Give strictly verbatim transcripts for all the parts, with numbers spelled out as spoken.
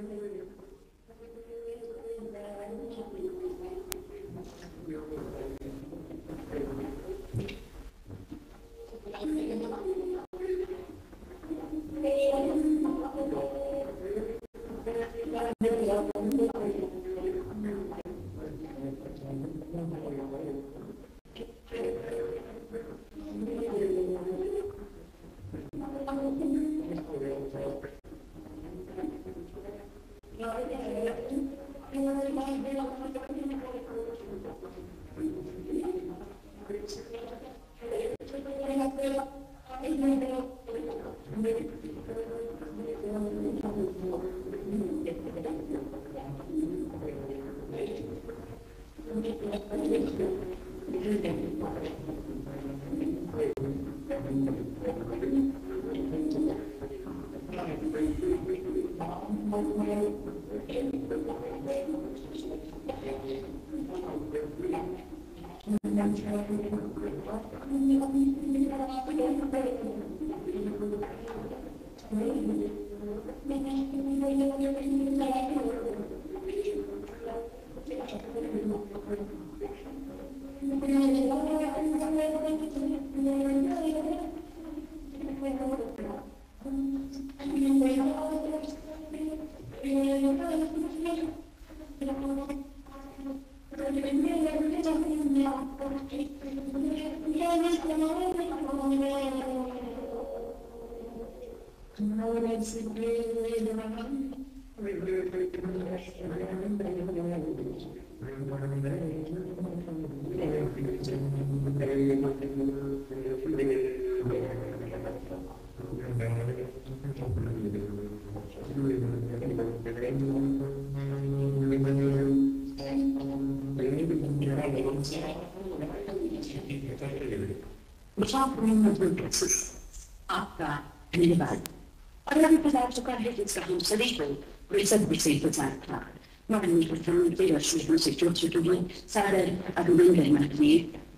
आपका धन्यवाद। और अभी बता चुका है कि इसका हम सभी को बेसद विषय प्रचार था। माननीय प्रधानमंत्री राष्ट्रीय से जुड़ चुके हैं सादर अभिनंदन माननीय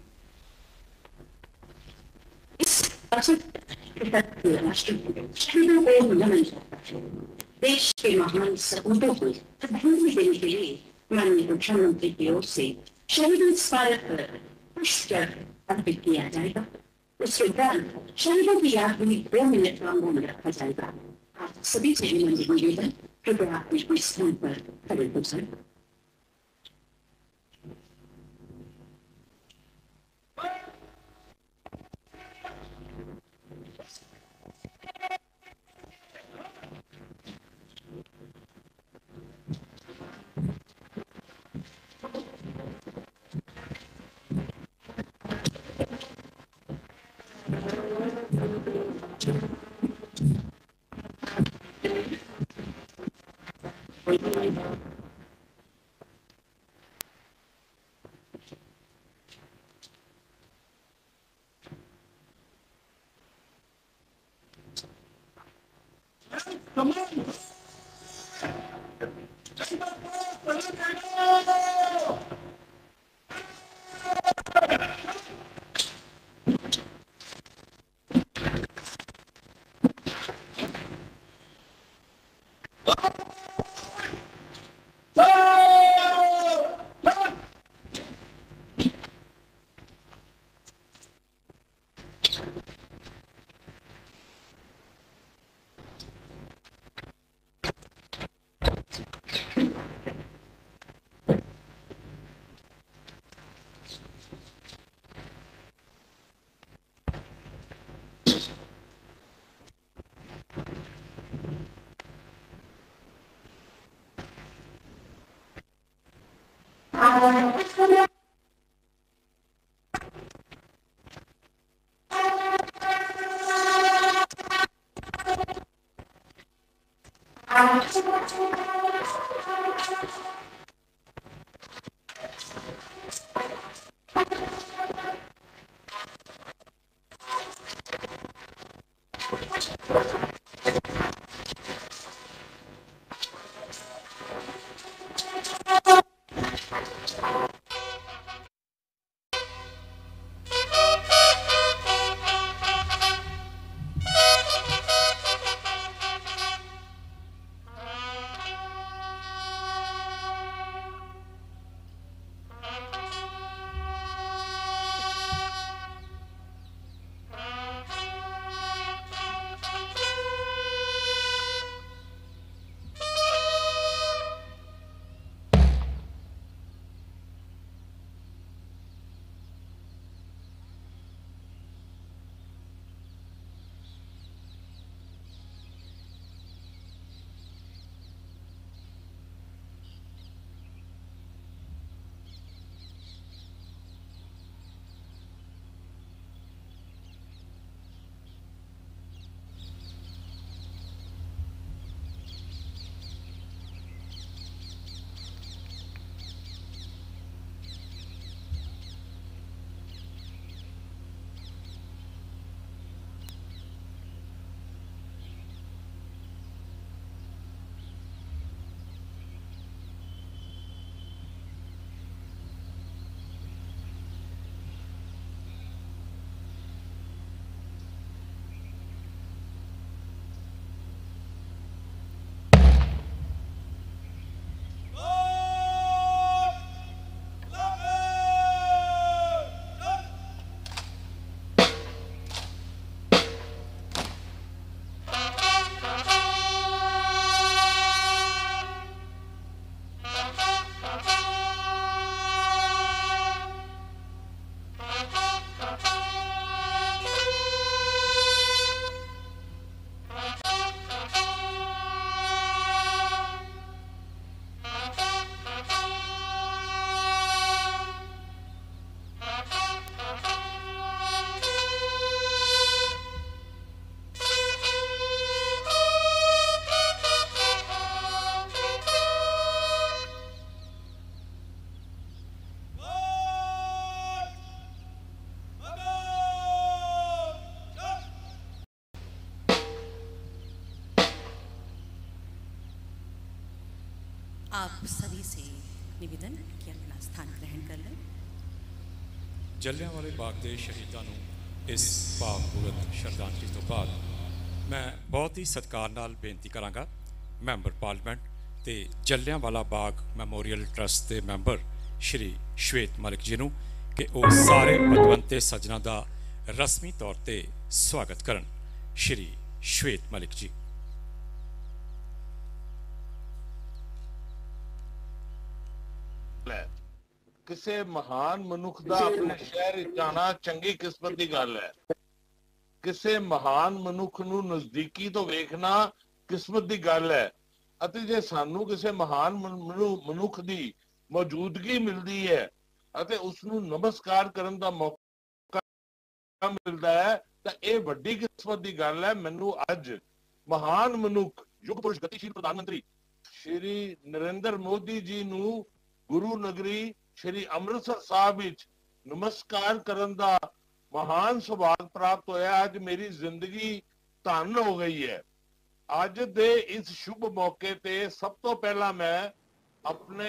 इस अवसर के राष्ट्र शहीदों को नमन करता है। देश के महान सपूतों को श्रद्धांजलि देने के लिए माननीय प्रधानमंत्री की ओर से शहीदों स्मारक पर पुष्प अर्पित किया जाएगा। उसके बाद शहीदों की याद में दो मिनट का मौन रखा जाएगा। आप सभी से निवेदन कृपया अपने स्थान पर खड़े हो जाएं। Come on! आप सभी से निवेदन कि अपना स्थान ग्रहण कर लें। जलियांवाले बाग के शहीदों को इस भावपूर्वक श्रद्धांजलि तो बाद मैं बहुत ही सत्कार नाल बेनती करांगा मैंबर पार्लीमेंट ते जलियांवाला बाग मैमोरीअल ट्रस्ट के मैंबर श्री श्वेत मलिक जी नूं कि वो सारे पतवंते सज्जनों का रस्मी तौर पर स्वागत करन। श्री श्वेत मलिक जी। किसी महान मनुख दा अपने शहर विच आना चंगी किस्मत की गल है। किसी महान मनुख नूं नजदीकी तो वेखना किस्मत की गल है। अते जे सानू किसी महान मनुख की मौजूदगी मिलती है अते उसनूं नमस्कार करन दा मौका मिलता है तो यह वड्डी किस्मत की गल है। मैनू अज महान मनुख युग पुरुष गतिशील प्रधानमंत्री श्री नरेंद्र मोदी जी नूं गुरु नगरी श्री अमृतसर साहब विच नमस्कार करन दा महान सौभाग प्राप्त होया। अज मेरी जिंदगी धन हो गई है। अज दे इस शुभ मौके ते सब तो पहला मैं अपने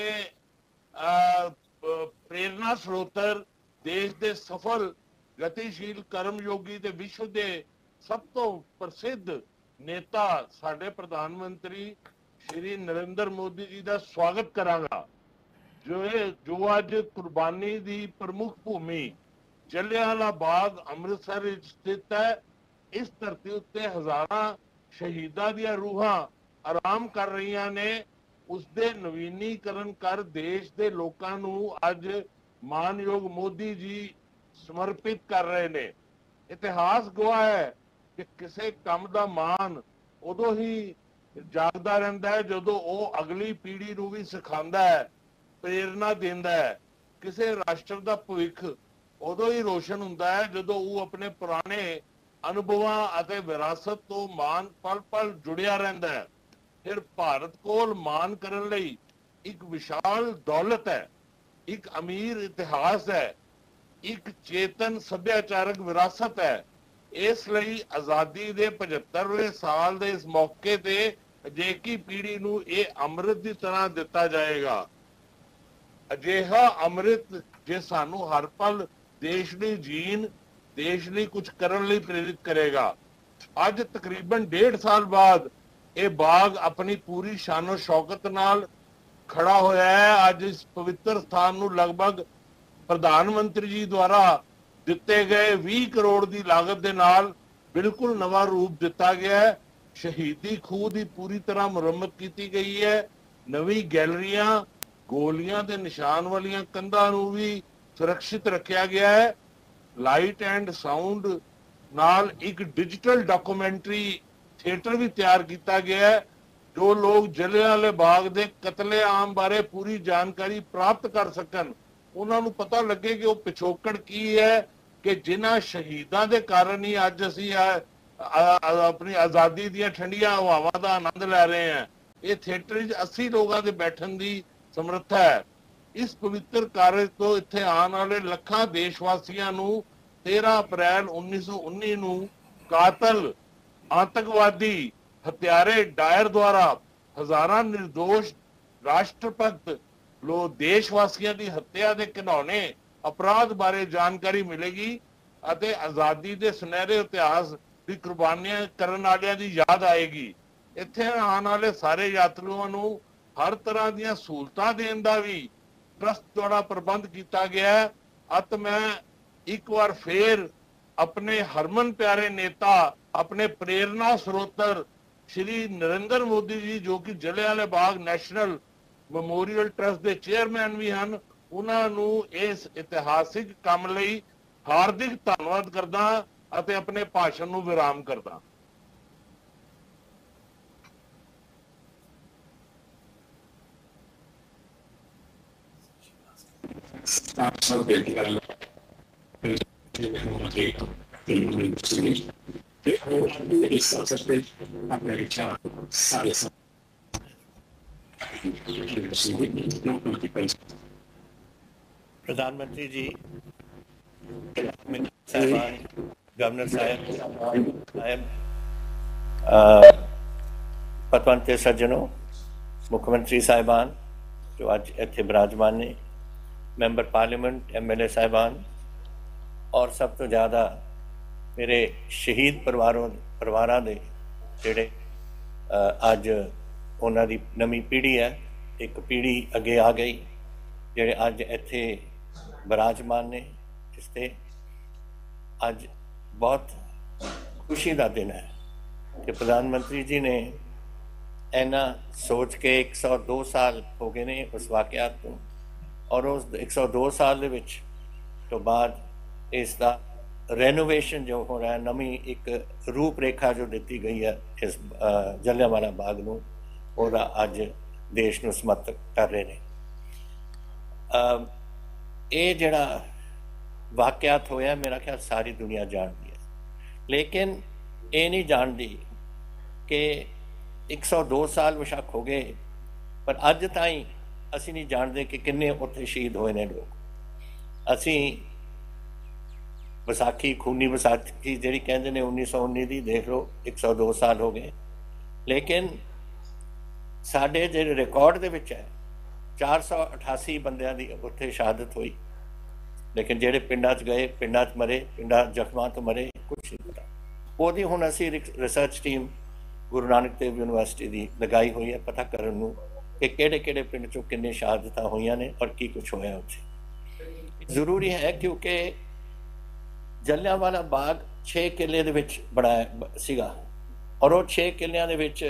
प्रेरणा स्रोतर देश के सफल गतिशील कर्मयोगी ते विश्व के सब तो प्रसिद्ध नेता साडे प्रधानमंत्री श्री नरेंद्र मोदी जी का स्वागत करांगा जो है जो अज कुर्बानी दी प्रमुख भूमि जलियांवाला बाग अमृतसर स्थित है। इस धरती उत्ते हजारां शहीदां दियां रूहां आराम कर रही ने। उसदे नवीनीकरण कर देश दे लोकां नूं अज मानयोग मोदी जी समर्पित कर रहे ने। इतिहास गवाह है कि किसी काम दा मान उदों ही जागदा रहिंदा है जदों वो अगली पीढ़ी नूं भी सिखांदा है, प्रेरणा देंदा है। किसी राष्ट्र का भविख उदों ही रोशन हुंदा है जदों वो अपने पुराने अनुभवां अते विरासत तो मान पल पल जुड़िया रहिंदा है। फिर भारत कोल मान करन लई एक विशाल दौलत है, एक अमीर इतिहास है, एक चेतन सभ्याचारक विरासत है। इस लई आजादी दे पचहत्तरवें साल दे इस मौके ते अजेकी पीढ़ी नूं ये अमृत की तरह दिता जाएगा। अजिहा अमृत जे सानू हर पल देश लई जीन देश लई कुछ करन लई प्रेरित करेगा। अज तकरीबन डेढ़ साल बाद ये बाग अपनी पूरी शानो शौकत नाल खड़ा होया है। अज इस पवित्र स्थान नूं लगभग प्रधानमंत्री जी द्वारा दिते गए बीस करोड़ की लागत के नाल बिल्कुल नवा रूप दिता गया है। शहीदी खूह की पूरी तरह मुरम्मत की गई है। नवी गैलरियां गोलियां के निशान वाली कंधां नूं भी सुरक्षित रखा गया है। लाइट एंड साउंड नाल एक डिजिटल डॉक्यूमेंट्री थिएटर भी तैयार किया गया है। जो लोग जलियांवाले बाग के कतलेआम बारे पूरी जानकारी प्राप्त कर सकन, उन्होंने पता लगे कि वो पिछोकड़ की है कि जिन्हां शहीदां दे कारण ही अज असीं अपनी आज़ादी दी ठंडियां हवावां दा आनंद लै रहे हैं। ये थिएटर अस्सी लोगों के बैठन की समर्था है। इस पवित्र कार्य तो इत्थे आने वाले लखां देशवासियों नूं तेरह अप्रैल उन्नीस सौ उन्नी नूं कातल आतंकवादी हत्यारे डायर द्वारा हजारां निर्दोष राष्ट्रभक्त लोग देशवासियों की हत्या के घिनौने अपराध बारे जानकारी मिलेगी अते आज़ादी के सुनहरे इतिहास की कुर्बानियां करने वालियां की याद आएगी। इत्थे आने वाले सारे यात्रुओं नूं हर तरह दी सहूलतां देण दा भी ट्रस्ट द्वारा प्रबंध किया गया है। अत मैं एक बार फिर अपने हरमन प्यारे नेता अपने प्रेरणा स्रोतर श्री नरेंद्र मोदी जी जो कि जलियांवाले बाग नैशनल मेमोरीअल ट्रस्ट के चेयरमैन भी हैं, उन्होंने इस इतिहासिक काम लई हार्दिक धन्यवाद करदा अते अपने भाषण नूं विराम करदा। प्रधानमंत्री जी, साहिबान, गवर्नर साहब साहब, पतवंते सज्जनों, मुख्यमंत्री साहिबान, जो अज इत्थे विराजमान ने, member parliament, M L A साहिबान, और सब तो ज़्यादा मेरे शहीद परिवारों परिवारां दे जिहड़े अज उन्हां दी नवीं पीढ़ी है, एक पीढ़ी अगे आ गई जिहड़े अज इत्थे विराजमान ने, जिसते अज बहुत खुशी का दिन है कि प्रधानमंत्री जी ने इन्ना सोच के एक सौ दो साल हो गए ने उस वाक़यात को, और उस एक सौ दो साल दे विच तो बाद इसका रेनोवेशन जो हो रहा है, नवी एक रूपरेखा जो दी गई है इस जलियांवाला बाग नूं, ओहदा अज देश नूं समर्पित कर रहे हैं। ये जिहड़ा वाक़यात होया मेरा ख्याल सारी दुनिया जानती है, लेकिन ये नहीं जानती कि एक सौ दो साल बेशक हो गए, पर अज ताईं असी नहीं जानते कि किन्ने उत्थे शहीद होए ने लोग। असी विसाखी खूनी विसाखी जिहड़ी कहंदे ने उन्नीस सौ उन्नी दी देख लो, एक सौ दो साल हो गए, लेकिन साडे जिहड़े रिकॉर्ड दे विच है चार सौ अठासी बंदियां दी उत्थे शहादत हुई, लेकिन जिहड़े पिंडां च गए, पिंडां च मरे, पिंडां जख्मां तो मरे, कुछ नहीं पता। ਉਹਦੀ ਹੁਣ ਅਸੀਂ research team Guru Nanak Dev university की लगाई हुई है पता करन नूं कि किहड़े किहड़े पिंड चों किन्ने शहादतां होईयां ने और की कुछ होया उत्थे। जरूरी है क्योंकि जलियांवाला बाग छे किले दे विच बनाया सीगा, और वो छे किलियां दे विच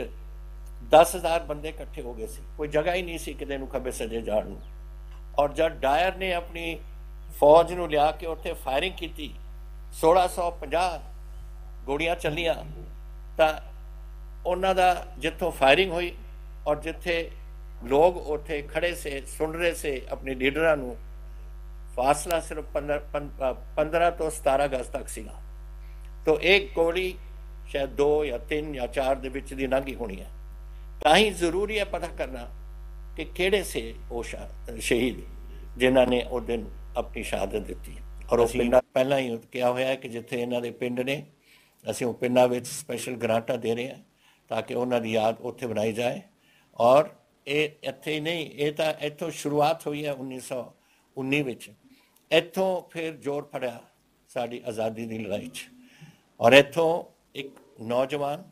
दस हज़ार बंदे इकट्ठे हो गए सी, कोई जगह ही नहीं सी किते नूं खब्बे सज्जे जाण नूं। और जब डायर ने अपनी फौज नूं लिया के उत्थे फायरिंग की, सोलह सौ पचास गोलियां चलियां, तो उन्हां दा जिथों फायरिंग हुई और जिथे लोग उत्थे खड़े से सुन रहे से अपने लीडरां नूं, फासला सिर्फ पंद्रह पंद्रह तो सतारह गज तक सीगा। तो एक गोली शायद दो या तीन या चार दे विच दी लंघी होनी है। ताही जरूरी है पता करना कि किहड़े से वो शहीद जिन्हां ने उस दिन अपनी शहादत दी। और वो पिंडां पहला ही क्या होया है कि जिथे इन्हां दे पिंड ने, असीं उह पिंडां विच स्पैशल ग्रांटां दे रहे हैं ताकि उन्हां दी याद उत्थे बनाई जाए। और ये इत्थे ही नहीं, ये तो इत्थों शुरुआत हुई है उन्नीस सौ उन्नी विच, इत्थों फिर जोर फड़िया साडी आज़ादी की लड़ाई च, और इत्थों एक नौजवान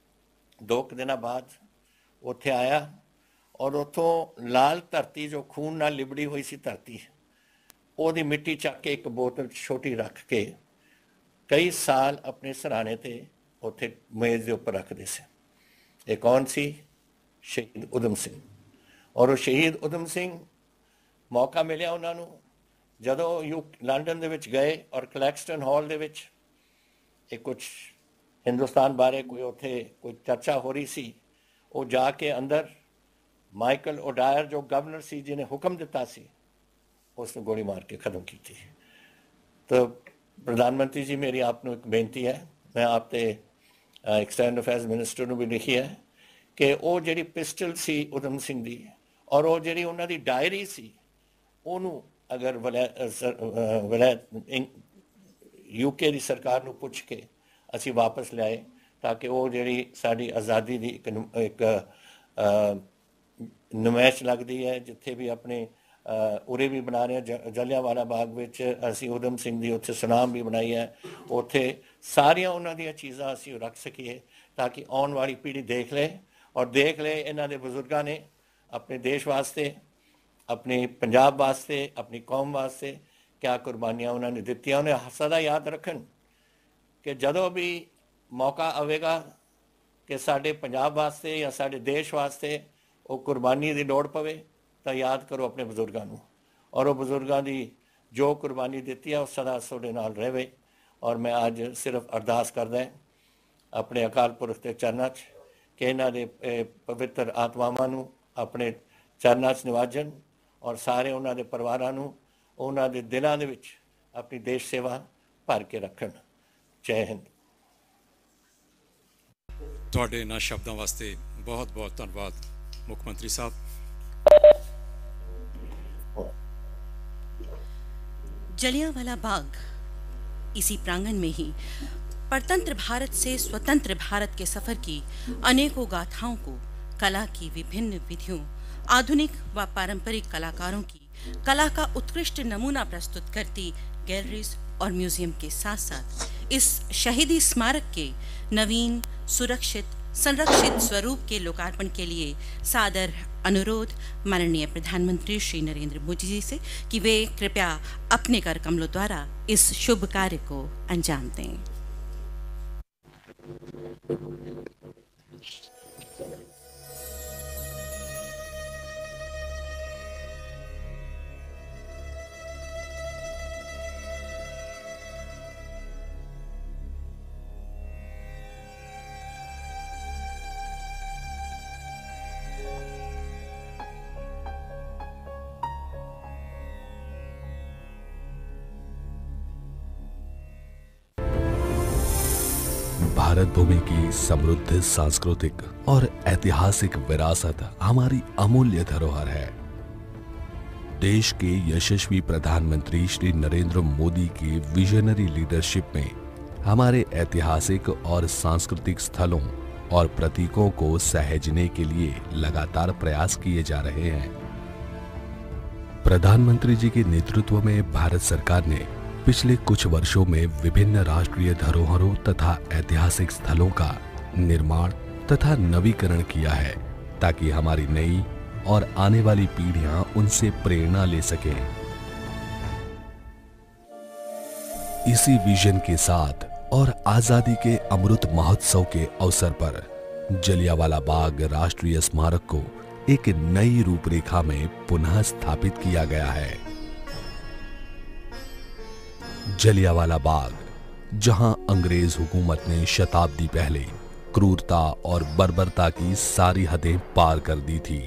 दो दिनों बाद उत्थे आया और उत्थों लाल धरती जो खून नाल लिबड़ी हुई सी धरती, ओहदी मिट्टी चक के एक बोतल छोटी रख के कई साल अपने सराहने ते उत्थे मेज़ के उपर रखते से। ये कौन सी? शहीद उधम सिंह। और वो शहीद उधम सिंह मौका मिलिया उन्होंने जदों यू लंडन दे विच गए और क्लैक्सटन हॉल दे विच एक कुछ हिंदुस्तान बारे कोई उत्थे कोई चर्चा हो रही सी, वो जाके अंदर माइकल ओडायर जो गवर्नर सी जिन्हें हुक्म दिता सी, उसने गोली मार के ख़त्म की थी। तो प्रधानमंत्री जी मेरी आपको एक बेनती है, मैं आपते एक्सटर्नल अफेयर्स मिनिस्टर नूं भी लिखी है कि वो जिहड़ी पिस्टल सी उधम सिंह दी और वो जिहड़ी उन्हां दी डायरी सी, उहनूं अगर वलैत यूके की सरकार नूं पुछ के असी वापस लियाए ताकि वो जिहड़ी साडी आज़ादी की एक एक नुमाइश लगती है, जिथे भी अपने उरे भी बना रहे हैं जलियांवाला बाग विच असी उधम सिंह की उत्थे सुनाम भी बनाई है, उत्थे सारिया उन्हां दी चीज़ां असी रख सकीए ताकि आने वाली पीढ़ी देख ले और देख ले इन्हां दे बजुर्गां ने अपने देश वास्ते, अपने पंजाब वास्ते, अपनी कौम वास्ते क्या कुर्बानियां उन्होंने दित्तियां। उन्हें सदा याद रखन कि जदों भी मौका आवेगा कि साडे पंजाब वास्ते या साडे देश वास्ते वो कुर्बानी की लोड़ पवे तो याद करो अपने बजुर्गों नूं, और वो बजुर्गों की जो कुर्बानी दी है वो सदा सोडे नाल रहे। और मैं आज सिर्फ अरदास करदा अपने अकाल पुरख के चरणों च कि इन्हां दे पवित्र आत्मावां नूं अपने चरणों च निवाजन और सारे उन्हां दे परिवारां नूं उन्हां दे दिलां दे विच अपनी देश सेवा भर के रखन। जय हिंद। ਤੁਹਾਡੇ ਇਹਨਾਂ ਸ਼ਬਦਾਂ ਵਾਸਤੇ ਬਹੁਤ ਬਹੁਤ ਧੰਨਵਾਦ ਮੁੱਖ ਮੰਤਰੀ ਸਾਹਿਬ। जलियांवाला बाग इसी प्रांगण में ही परतंत्र भारत से स्वतंत्र भारत के सफर की अनेकों गाथाओं को कला की विभिन्न विधियों आधुनिक व पारंपरिक कलाकारों की कला का उत्कृष्ट नमूना प्रस्तुत करती गैलरीज और म्यूजियम के साथ साथ इस शहीदी स्मारक के नवीन, सुरक्षित, संरक्षित स्वरूप के लोकार्पण के लिए सादर अनुरोध माननीय प्रधानमंत्री श्री नरेंद्र मोदी जी से कि वे कृपया अपने कर कमलों द्वारा इस शुभ कार्य को अंजाम दें। भारत भूमि की समृद्ध सांस्कृतिक और ऐतिहासिक विरासत हमारी अमूल्य धरोहर है। देश के यशस्वी प्रधानमंत्री श्री नरेंद्र मोदी की विजनरी लीडरशिप में हमारे ऐतिहासिक और सांस्कृतिक स्थलों और प्रतीकों को सहेजने के लिए लगातार प्रयास किए जा रहे हैं। प्रधानमंत्री जी के नेतृत्व में भारत सरकार ने पिछले कुछ वर्षों में विभिन्न राष्ट्रीय धरोहरों तथा ऐतिहासिक स्थलों का निर्माण तथा नवीकरण किया है ताकि हमारी नई और आने वाली पीढ़ियां उनसे प्रेरणा ले सकें। इसी विजन के साथ और आजादी के अमृत महोत्सव के अवसर पर जलियांवाला बाग राष्ट्रीय स्मारक को एक नई रूपरेखा में पुनः स्थापित किया गया है। जलियांवाला बाग, जहां अंग्रेज हुकूमत ने शताब्दी पहले क्रूरता और बर्बरता की सारी हदें पार कर दी थी।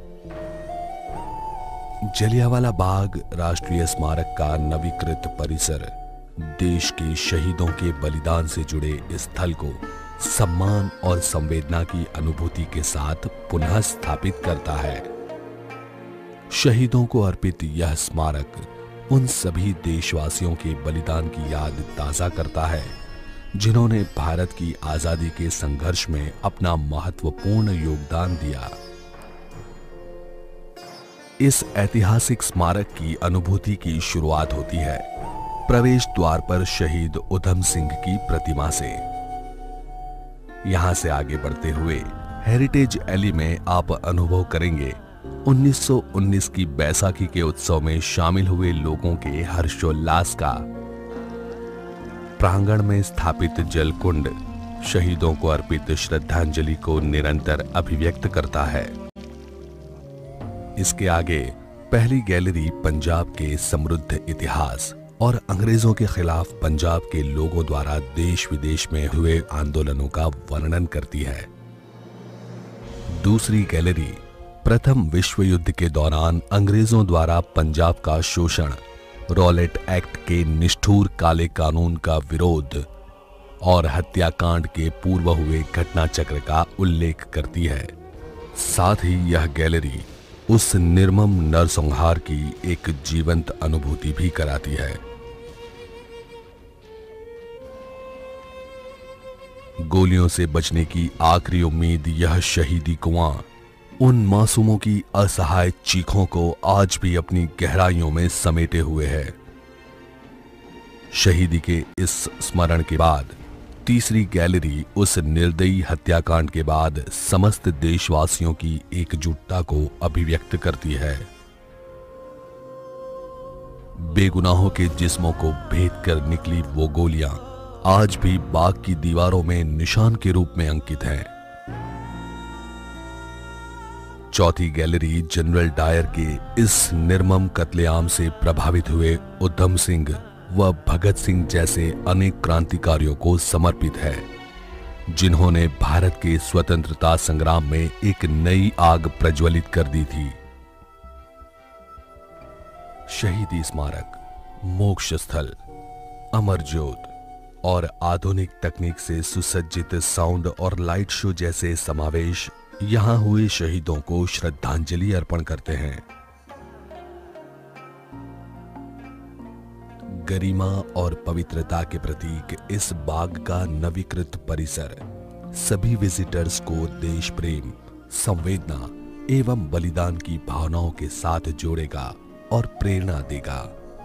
जलियांवाला बाग राष्ट्रीय स्मारक का नवीकृत परिसर देश के शहीदों के बलिदान से जुड़े स्थल को सम्मान और संवेदना की अनुभूति के साथ पुनः स्थापित करता है। शहीदों को अर्पित यह स्मारक उन सभी देशवासियों के बलिदान की याद ताजा करता है जिन्होंने भारत की आजादी के संघर्ष में अपना महत्वपूर्ण योगदान दिया। इस ऐतिहासिक स्मारक की अनुभूति की शुरुआत होती है प्रवेश द्वार पर शहीद उधम सिंह की प्रतिमा से। यहां से आगे बढ़ते हुए हेरिटेज एली में आप अनुभव करेंगे उन्नीस सौ उन्नीस की बैसाखी के उत्सव में शामिल हुए लोगों के हर्षोल्लास का। प्रांगण में स्थापित जलकुंड शहीदों को अर्पित श्रद्धांजलि को निरंतर अभिव्यक्त करता है। इसके आगे पहली गैलरी पंजाब के समृद्ध इतिहास और अंग्रेजों के खिलाफ पंजाब के लोगों द्वारा देश विदेश में हुए आंदोलनों का वर्णन करती है। दूसरी गैलरी प्रथम विश्व युद्ध के दौरान अंग्रेजों द्वारा पंजाब का शोषण, रॉलेट एक्ट के निष्ठुर काले कानून का विरोध और हत्याकांड के पूर्व हुए घटना चक्र का उल्लेख करती है। साथ ही यह गैलरी उस निर्मम नरसंहार की एक जीवंत अनुभूति भी कराती है। गोलियों से बचने की आखिरी उम्मीद यह शहीदी कुआं उन मासूमों की असहाय चीखों को आज भी अपनी गहराइयों में समेटे हुए है। शहीदी के इस स्मरण के बाद तीसरी गैलरी उस निर्दयी हत्याकांड के बाद समस्त देशवासियों की एकजुटता को अभिव्यक्त करती है। बेगुनाहों के जिस्मों को भेद कर निकली वो गोलियां आज भी बाग की दीवारों में निशान के रूप में अंकित हैं। चौथी गैलरी जनरल डायर के इस निर्मम कत्लेआम से प्रभावित हुए उधम सिंह व भगत सिंह जैसे अनेक क्रांतिकारियों को समर्पित है, जिन्होंने भारत के स्वतंत्रता संग्राम में एक नई आग प्रज्वलित कर दी थी। शहीदी स्मारक, मोक्ष स्थल, अमर ज्योत और आधुनिक तकनीक से सुसज्जित साउंड और लाइट शो जैसे समावेश यहां हुए शहीदों को श्रद्धांजलि अर्पण करते हैं। गरिमा और पवित्रता के प्रतीक इस बाग का नवीकृत परिसर सभी विजिटर्स को देश प्रेम, संवेदना एवं बलिदान की भावनाओं के साथ जोड़ेगा और प्रेरणा देगा।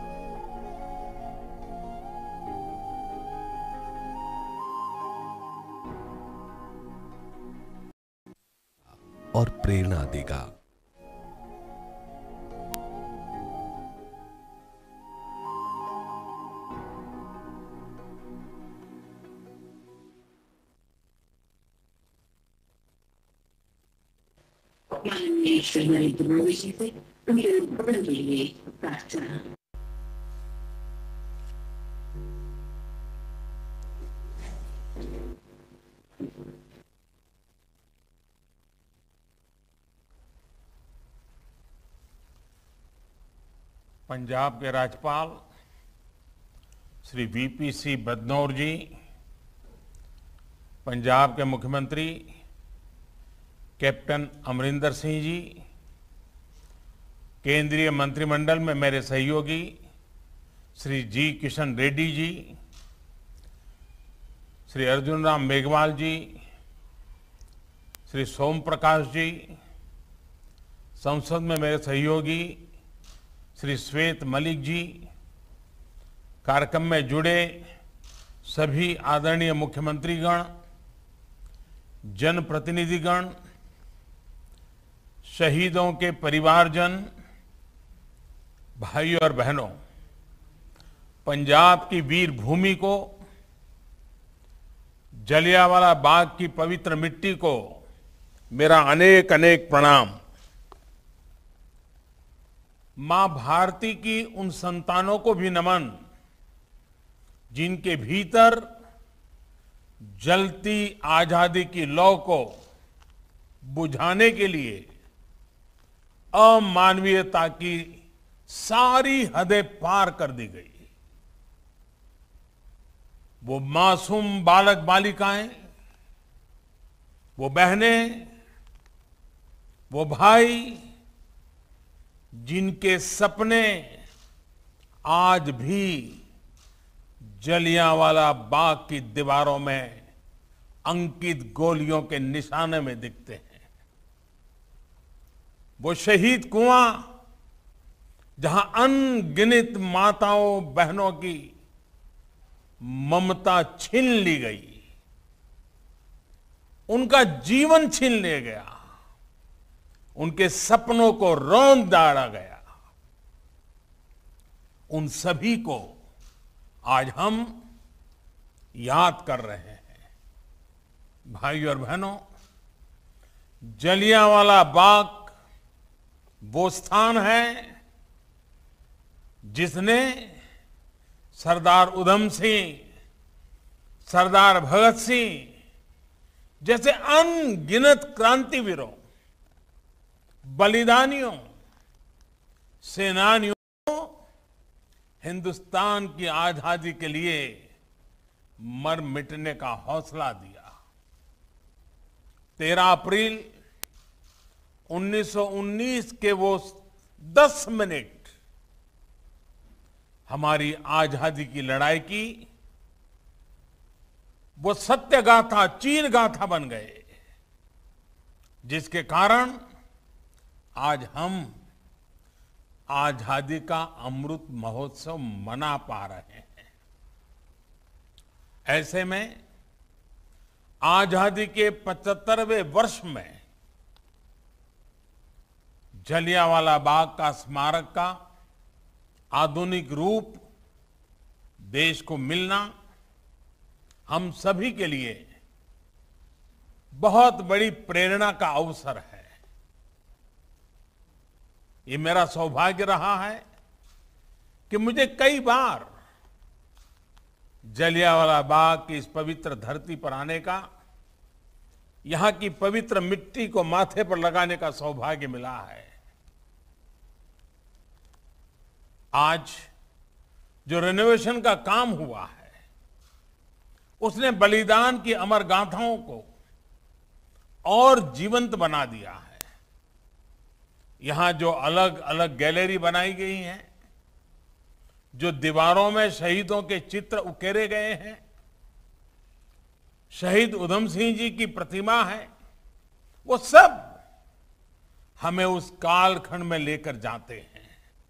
और प्रेरणा देगा। माननीय श्री नरेंद्र मोदी जी से उनके उद्बोधन के लिए प्रार्थना। पंजाब के राज्यपाल श्री वीपी सिंह बदनौर जी, पंजाब के मुख्यमंत्री कैप्टन अमरिंदर सिंह जी, केंद्रीय मंत्रिमंडल में मेरे सहयोगी श्री जी किशन रेड्डी जी, श्री अर्जुन राम मेघवाल जी, श्री सोम प्रकाश जी, संसद में मेरे सहयोगी श्री श्वेत मलिक जी, कार्यक्रम में जुड़े सभी आदरणीय मुख्यमंत्रीगण, जनप्रतिनिधिगण, शहीदों के परिवारजन, भाई और बहनों, पंजाब की वीर भूमि को, जलियांवाला बाग की पवित्र मिट्टी को मेरा अनेक अनेक प्रणाम। मां भारती की उन संतानों को भी नमन जिनके भीतर जलती आजादी की लौ को बुझाने के लिए अमानवीयता की सारी हदें पार कर दी गई। वो मासूम बालक बालिकाएं, वो बहनें, वो भाई जिनके सपने आज भी जलियांवाला बाग की दीवारों में अंकित गोलियों के निशाने में दिखते हैं। वो शहीद कुआं जहां अनगिनत माताओं बहनों की ममता छीन ली गई, उनका जीवन छीन लिया गया, उनके सपनों को रौंद डाला गया, उन सभी को आज हम याद कर रहे हैं। भाई और बहनों, जलियांवाला बाग वो स्थान है जिसने सरदार उधम सिंह, सरदार भगत सिंह जैसे अनगिनत क्रांतिवीरों, बलिदानियों, सेनानियों को हिंदुस्तान की आजादी के लिए मर मिटने का हौसला दिया। तेरह अप्रैल उन्नीस सौ उन्नीस के वो दस मिनट हमारी आजादी की लड़ाई की वो सत्य गाथा, चीर गाथा बन गए, जिसके कारण आज हम आजादी का अमृत महोत्सव मना पा रहे हैं। ऐसे में आजादी के पचहत्तरवें वर्ष में जलियांवाला बाग का स्मारक का आधुनिक रूप देश को मिलना हम सभी के लिए बहुत बड़ी प्रेरणा का अवसर है। ये मेरा सौभाग्य रहा है कि मुझे कई बार जलियांवाला बाग की इस पवित्र धरती पर आने का, यहां की पवित्र मिट्टी को माथे पर लगाने का सौभाग्य मिला है। आज जो रिनोवेशन का काम हुआ है, उसने बलिदान की अमर गाथाओं को और जीवंत बना दिया है। यहां जो अलग अलग गैलरी बनाई गई हैं, जो दीवारों में शहीदों के चित्र उकेरे गए हैं, शहीद उधम सिंह जी की प्रतिमा है, वो सब हमें उस कालखंड में लेकर जाते हैं।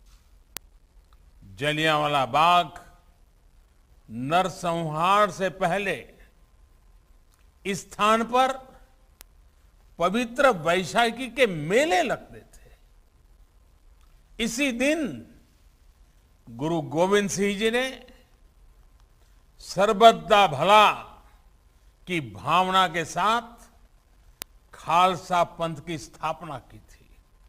जलियांवाला बाग नरसंहार से पहले इस स्थान पर पवित्र वैशाखी के मेले लगते थे। इसी दिन गुरु गोविंद सिंह जी ने सर्वदा भला की भावना के साथ खालसा पंथ की स्थापना की थी।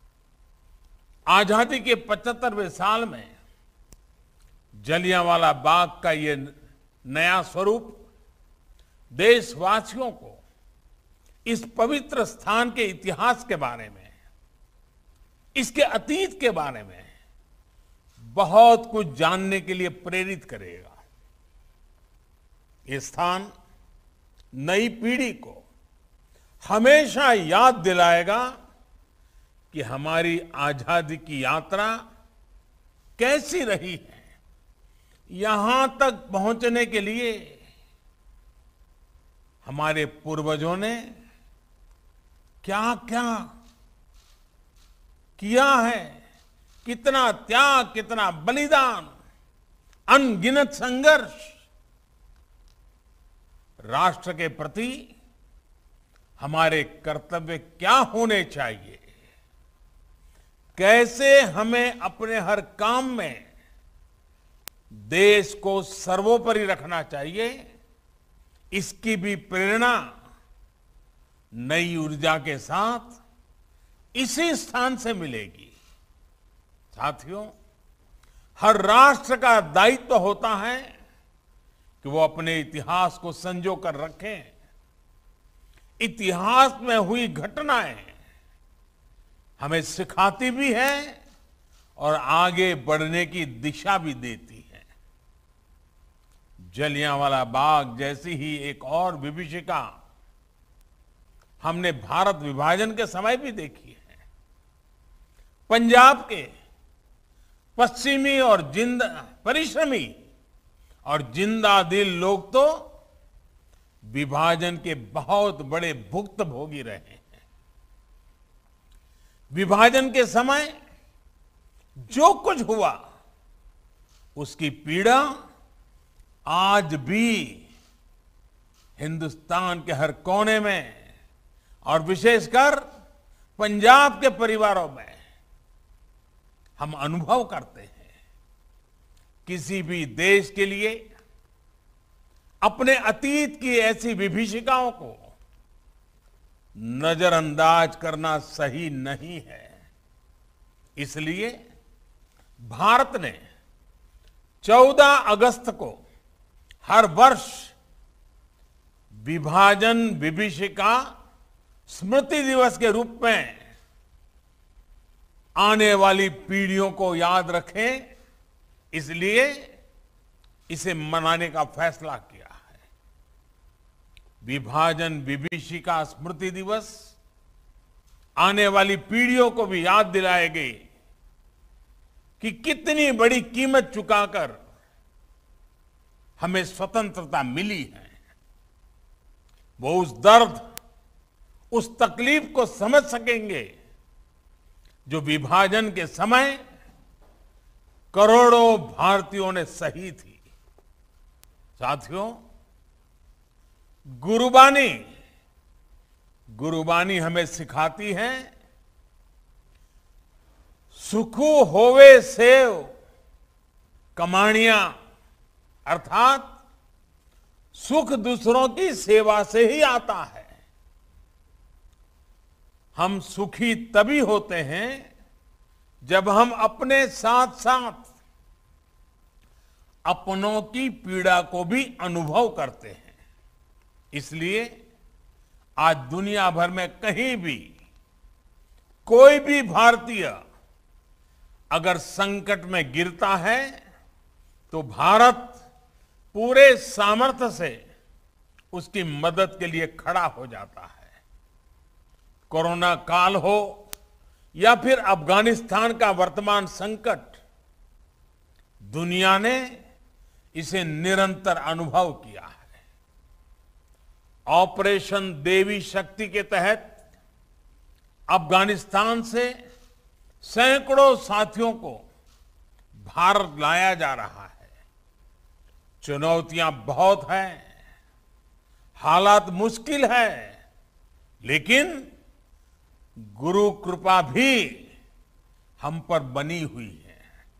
आजादी के पचहत्तरवें साल में जलियांवाला बाग का ये नया स्वरूप देशवासियों को इस पवित्र स्थान के इतिहास के बारे में, इसके अतीत के बारे में बहुत कुछ जानने के लिए प्रेरित करेगा। ये स्थान नई पीढ़ी को हमेशा याद दिलाएगा कि हमारी आजादी की यात्रा कैसी रही है। यहां तक पहुंचने के लिए हमारे पूर्वजों ने क्या क्या किया है, कितना त्याग, कितना बलिदान, अनगिनत संघर्ष। राष्ट्र के प्रति हमारे कर्तव्य क्या होने चाहिए, कैसे हमें अपने हर काम में देश को सर्वोपरि रखना चाहिए, इसकी भी प्रेरणा नई ऊर्जा के साथ इसी स्थान से मिलेगी। साथियों, हर राष्ट्र का दायित्व होता है कि वो अपने इतिहास को संजो कर रखें। इतिहास में हुई घटनाएं हमें सिखाती भी है और आगे बढ़ने की दिशा भी देती है। जलियांवाला बाग जैसी ही एक और विभीषिका हमने भारत विभाजन के समय भी देखी है। पंजाब के पश्चिमी और जिंदा परिश्रमी और जिंदा दिल लोग तो विभाजन के बहुत बड़े भुक्तभोगी रहे हैं। विभाजन के समय जो कुछ हुआ उसकी पीड़ा आज भी हिंदुस्तान के हर कोने में और विशेषकर पंजाब के परिवारों में हम अनुभव करते हैं। किसी भी देश के लिए अपने अतीत की ऐसी विभीषिकाओं को नजरअंदाज करना सही नहीं है। इसलिए भारत ने चौदह अगस्त को हर वर्ष विभाजन विभीषिका स्मृति दिवस के रूप में आने वाली पीढ़ियों को याद रखें, इसलिए इसे मनाने का फैसला किया है। विभाजन विभीषिका स्मृति दिवस आने वाली पीढ़ियों को भी याद दिलाएगी कि कितनी बड़ी कीमत चुकाकर हमें स्वतंत्रता मिली है। वो उस दर्द, उस तकलीफ को समझ सकेंगे जो विभाजन के समय करोड़ों भारतीयों ने सही थी। साथियों, गुरुबानी गुरुबानी हमें सिखाती है, सुखू होवे सेव कमाणियां, अर्थात सुख दूसरों की सेवा से ही आता है। हम सुखी तभी होते हैं जब हम अपने साथ साथ अपनों की पीड़ा को भी अनुभव करते हैं। इसलिए आज दुनिया भर में कहीं भी कोई भी भारतीय अगर संकट में गिरता है तो भारत पूरे सामर्थ्य से उसकी मदद के लिए खड़ा हो जाता है। कोरोना काल हो या फिर अफगानिस्तान का वर्तमान संकट, दुनिया ने इसे निरंतर अनुभव किया है। ऑपरेशन देवी शक्ति के तहत अफगानिस्तान से सैकड़ों साथियों को भारत लाया जा रहा है। चुनौतियां बहुत हैं, हालात मुश्किल है, लेकिन गुरु कृपा भी हम पर बनी हुई है।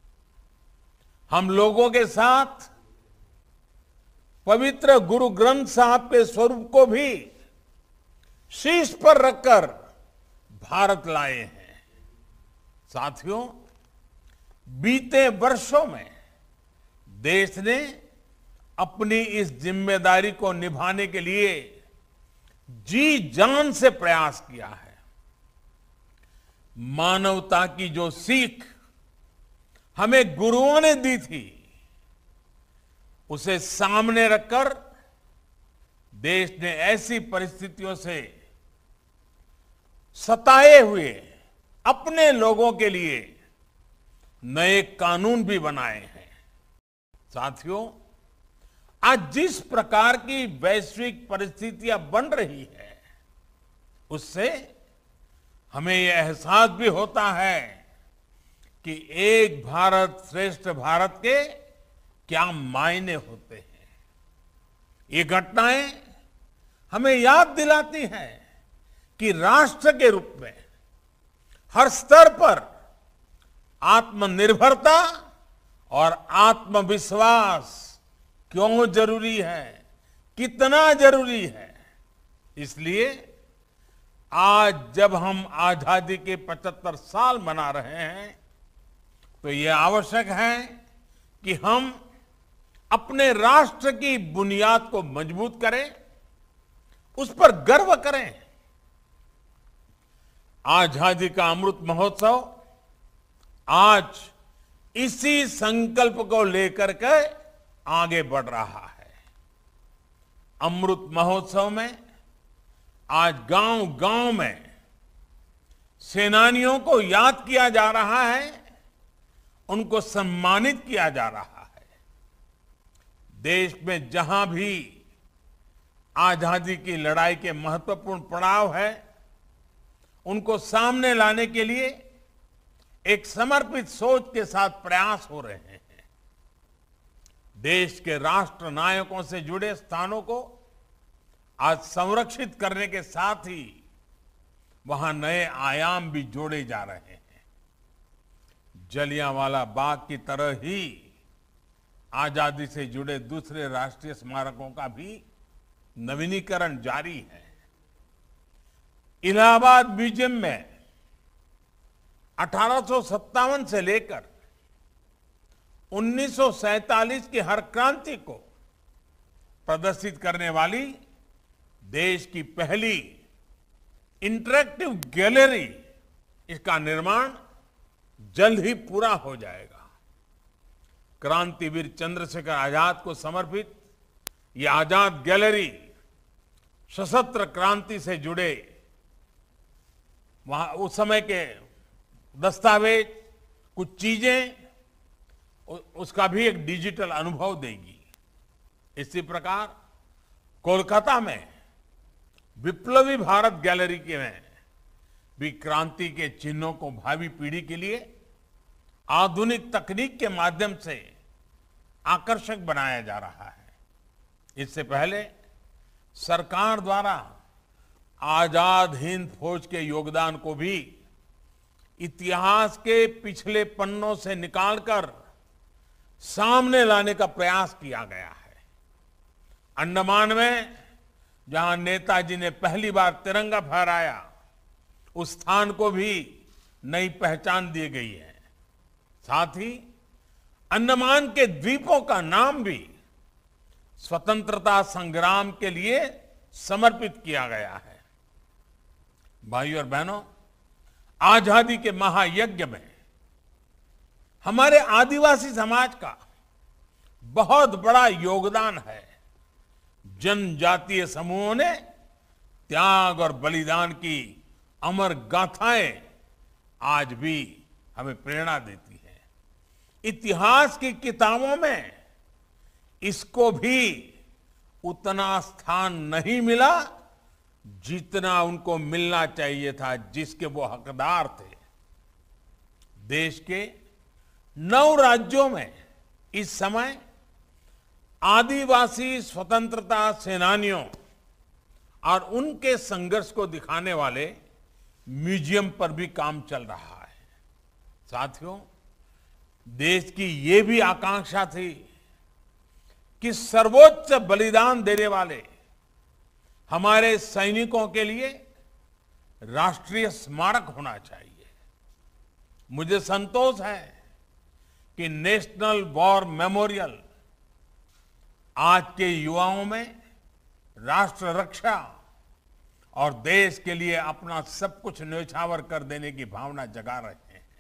हम लोगों के साथ पवित्र गुरु ग्रंथ साहब के स्वरूप को भी शीर्ष पर रखकर भारत लाए हैं। साथियों, बीते वर्षों में देश ने अपनी इस जिम्मेदारी को निभाने के लिए जी जान से प्रयास किया है। मानवता की जो सीख हमें गुरुओं ने दी थी, उसे सामने रखकर देश ने ऐसी परिस्थितियों से सताए हुए अपने लोगों के लिए नए कानून भी बनाए हैं। साथियों, आज जिस प्रकार की वैश्विक परिस्थितियां बन रही है, उससे हमें यह एहसास भी होता है कि एक भारत श्रेष्ठ भारत के क्या मायने होते हैं। ये घटनाएं हमें याद दिलाती हैं कि राष्ट्र के रूप में हर स्तर पर आत्मनिर्भरता और आत्मविश्वास क्यों जरूरी है, कितना जरूरी है। इसलिए आज जब हम आजादी के पचहत्तर साल मना रहे हैं, तो यह आवश्यक है कि हम अपने राष्ट्र की बुनियाद को मजबूत करें, उस पर गर्व करें। आजादी का अमृत महोत्सव आज इसी संकल्प को लेकर के आगे बढ़ रहा है। अमृत महोत्सव में आज गांव गांव में सेनानियों को याद किया जा रहा है, उनको सम्मानित किया जा रहा है। देश में जहां भी आजादी की लड़ाई के महत्वपूर्ण पड़ाव है, उनको सामने लाने के लिए एक समर्पित सोच के साथ प्रयास हो रहे हैं। देश के राष्ट्र नायकों से जुड़े स्थानों को आज संरक्षित करने के साथ ही वहां नए आयाम भी जोड़े जा रहे हैं। जलियांवाला बाग की तरह ही आजादी से जुड़े दूसरे राष्ट्रीय स्मारकों का भी नवीनीकरण जारी है। इलाहाबाद म्यूजियम में अठारह सौ सत्तावन से लेकर उन्नीस सौ सैंतालीस की हर क्रांति को प्रदर्शित करने वाली देश की पहली इंटरैक्टिव गैलरी, इसका निर्माण जल्द ही पूरा हो जाएगा। क्रांतिवीर चंद्रशेखर आजाद को समर्पित यह आजाद गैलरी सशस्त्र क्रांति से जुड़े वहां उस समय के दस्तावेज, कुछ चीजें, उसका भी एक डिजिटल अनुभव देगी। इसी प्रकार कोलकाता में विप्लवी भारत गैलरी के में भी क्रांति के चिन्हों को भावी पीढ़ी के लिए आधुनिक तकनीक के माध्यम से आकर्षक बनाया जा रहा है। इससे पहले सरकार द्वारा आजाद हिंद फौज के योगदान को भी इतिहास के पिछले पन्नों से निकालकर सामने लाने का प्रयास किया गया है। अंडमान में जहां नेताजी ने पहली बार तिरंगा फहराया, उस स्थान को भी नई पहचान दी गई है। साथ ही अंडमान के द्वीपों का नाम भी स्वतंत्रता संग्राम के लिए समर्पित किया गया है। भाइयों और बहनों, आजादी के महायज्ञ में हमारे आदिवासी समाज का बहुत बड़ा योगदान है। जनजातीय समूहों ने त्याग और बलिदान की अमर गाथाएं आज भी हमें प्रेरणा देती है। इतिहास की किताबों में इसको भी उतना स्थान नहीं मिला जितना उनको मिलना चाहिए था, जिसके वो हकदार थे। देश के नौ राज्यों में इस समय आदिवासी स्वतंत्रता सेनानियों और उनके संघर्ष को दिखाने वाले म्यूजियम पर भी काम चल रहा है। साथियों, देश की ये भी आकांक्षा थी कि सर्वोच्च बलिदान देने वाले हमारे सैनिकों के लिए राष्ट्रीय स्मारक होना चाहिए। मुझे संतोष है कि नेशनल वॉर मेमोरियल आज के युवाओं में राष्ट्र रक्षा और देश के लिए अपना सब कुछ न्यौछावर कर देने की भावना जगा रहे हैं।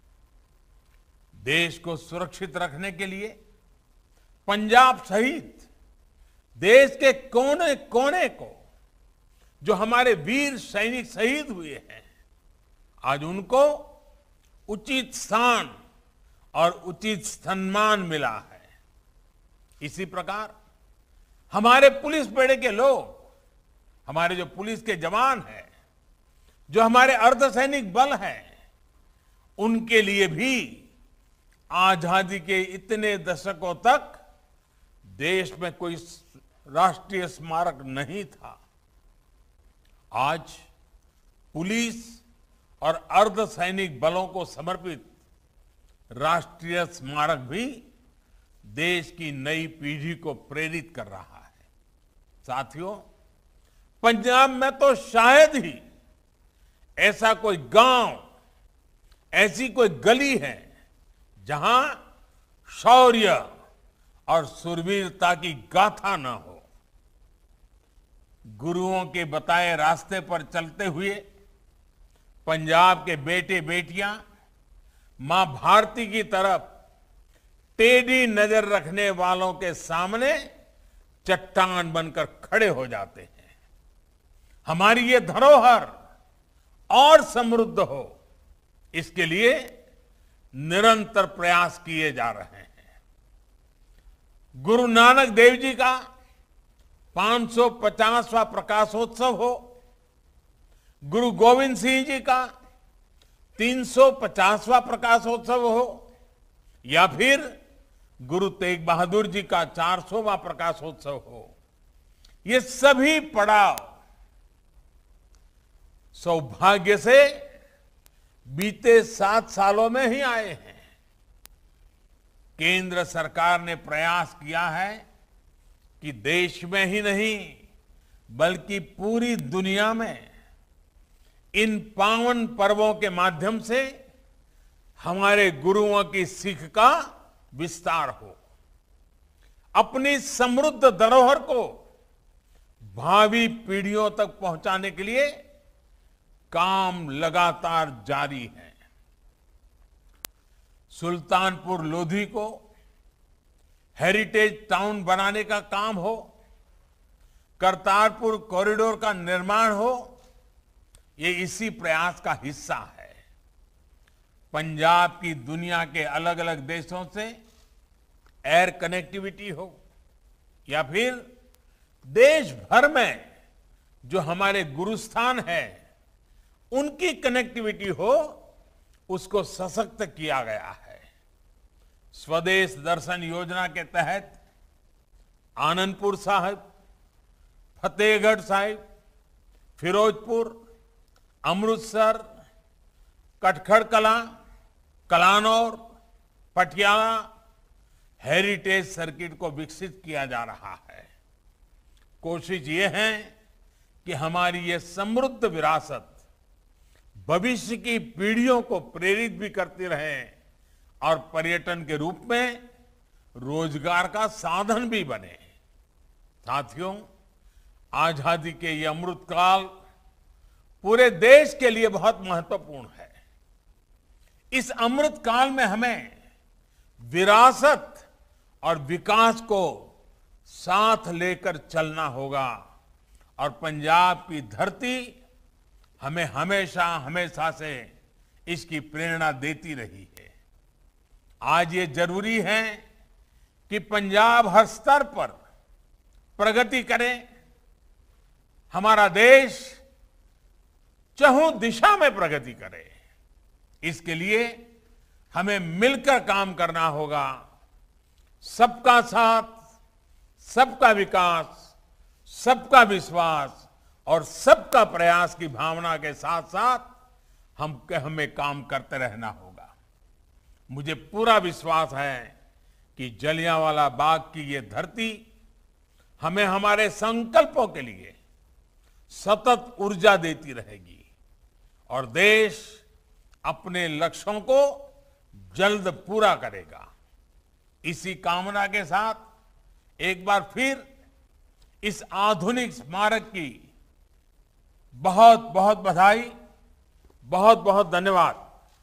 देश को सुरक्षित रखने के लिए पंजाब सहित देश के कोने कोने को जो हमारे वीर सैनिक शहीद हुए हैं, आज उनको उचित स्थान और उचित सम्मान मिला है। इसी प्रकार हमारे पुलिस बेड़े के लोग, हमारे जो पुलिस के जवान हैं, जो हमारे अर्धसैनिक बल हैं, उनके लिए भी आजादी के इतने दशकों तक देश में कोई राष्ट्रीय स्मारक नहीं था। आज पुलिस और अर्धसैनिक बलों को समर्पित राष्ट्रीय स्मारक भी देश की नई पीढ़ी को प्रेरित कर रहा है। साथियों, पंजाब में तो शायद ही ऐसा कोई गांव, ऐसी कोई गली है जहां शौर्य और सुरवीरता की गाथा न हो। गुरुओं के बताए रास्ते पर चलते हुए पंजाब के बेटे बेटियां मां भारती की तरफ टेढ़ी नजर रखने वालों के सामने चट्टान बनकर खड़े हो जाते हैं। हमारी ये धरोहर और समृद्ध हो, इसके लिए निरंतर प्रयास किए जा रहे हैं। गुरु नानक देव जी का पांच सौ पचासवां प्रकाशोत्सव हो, गुरु गोविंद सिंह जी का तीन सौ पचासवां प्रकाशोत्सव हो, या फिर गुरु तेग बहादुर जी का चार सौवां प्रकाशोत्सव हो, ये सभी पड़ाव सौभाग्य से बीते सात सालों में ही आए हैं। केंद्र सरकार ने प्रयास किया है कि देश में ही नहीं बल्कि पूरी दुनिया में इन पावन पर्वों के माध्यम से हमारे गुरुओं की सीख का विस्तार हो। अपनी समृद्ध धरोहर को भावी पीढ़ियों तक पहुंचाने के लिए काम लगातार जारी है। सुल्तानपुर लोधी को हेरिटेज टाउन बनाने का काम हो, करतारपुर कॉरिडोर का निर्माण हो, ये इसी प्रयास का हिस्सा है। पंजाब की दुनिया के अलग अलग देशों से एयर कनेक्टिविटी हो, या फिर देश भर में जो हमारे गुरुस्थान है उनकी कनेक्टिविटी हो, उसको सशक्त किया गया है। स्वदेश दर्शन योजना के तहत आनंदपुर साहिब, फतेहगढ़ साहिब, फिरोजपुर, अमृतसर, कटखड़ कलां, कलानौर, पटियाला हेरिटेज सर्किट को विकसित किया जा रहा है। कोशिश ये है कि हमारी ये समृद्ध विरासत भविष्य की पीढ़ियों को प्रेरित भी करती रहे और पर्यटन के रूप में रोजगार का साधन भी बने। साथियों, आजादी के ये अमृतकाल पूरे देश के लिए बहुत महत्वपूर्ण है। इस अमृतकाल में हमें विरासत और विकास को साथ लेकर चलना होगा और पंजाब की धरती हमें हमेशा हमेशा से इसकी प्रेरणा देती रही है। आज ये जरूरी है कि पंजाब हर स्तर पर प्रगति करे। हमारा देश चहुं दिशा में प्रगति करे। इसके लिए हमें मिलकर काम करना होगा। सबका साथ, सबका विकास, सबका विश्वास और सबका प्रयास की भावना के साथ साथ हम हमें काम करते रहना होगा। मुझे पूरा विश्वास है कि जलियांवाला बाग की ये धरती हमें हमारे संकल्पों के लिए सतत ऊर्जा देती रहेगी और देश अपने लक्ष्यों को जल्द पूरा करेगा। इसी कामना के साथ एक बार फिर इस आधुनिक स्मारक की बहुत बहुत बधाई, बहुत बहुत धन्यवाद।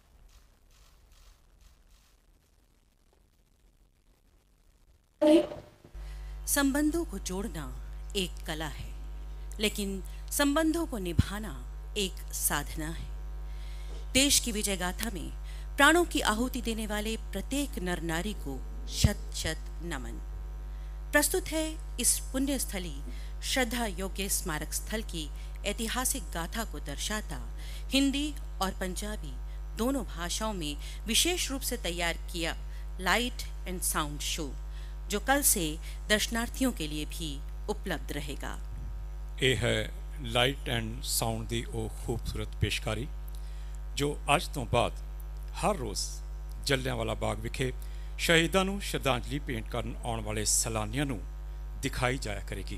संबंधों को जोड़ना एक कला है, लेकिन संबंधों को निभाना एक साधना है। देश की विजय गाथा में प्राणों की आहुति देने वाले प्रत्येक नर नारी को शत शत नमन। प्रस्तुत है इस पुण्य स्थली श्रद्धा योग्य स्मारक स्थल की ऐतिहासिक गाथा को दर्शाता हिंदी और पंजाबी दोनों भाषाओं में विशेष रूप से तैयार किया लाइट एंड साउंड शो, जो कल से दर्शनार्थियों के लिए भी उपलब्ध रहेगा। ਇਹ ਹੈ ਲਾਈਟ ਐਂਡ ਸਾਊਂਡ ਦੀ ਉਹ ਖੂਬਸੂਰਤ ਪੇਸ਼ਕਾਰੀ ਜੋ ਅੱਜ ਤੋਂ ਬਾਅਦ ਹਰ ਰੋਜ਼ ਜਲਿਆਂਵਾਲਾ ਬਾਗ ਵਿਖੇ ਸ਼ਹੀਦਾਂ ਨੂੰ ਸ਼ਰਧਾਂਜਲੀ ਭੇਂਟ ਕਰਨ ਆਉਣ ਵਾਲੇ ਸੈਲਾਨੀਆਂ ਨੂੰ ਦਿਖਾਈ ਜਾਇਆ ਕਰੇਗੀ।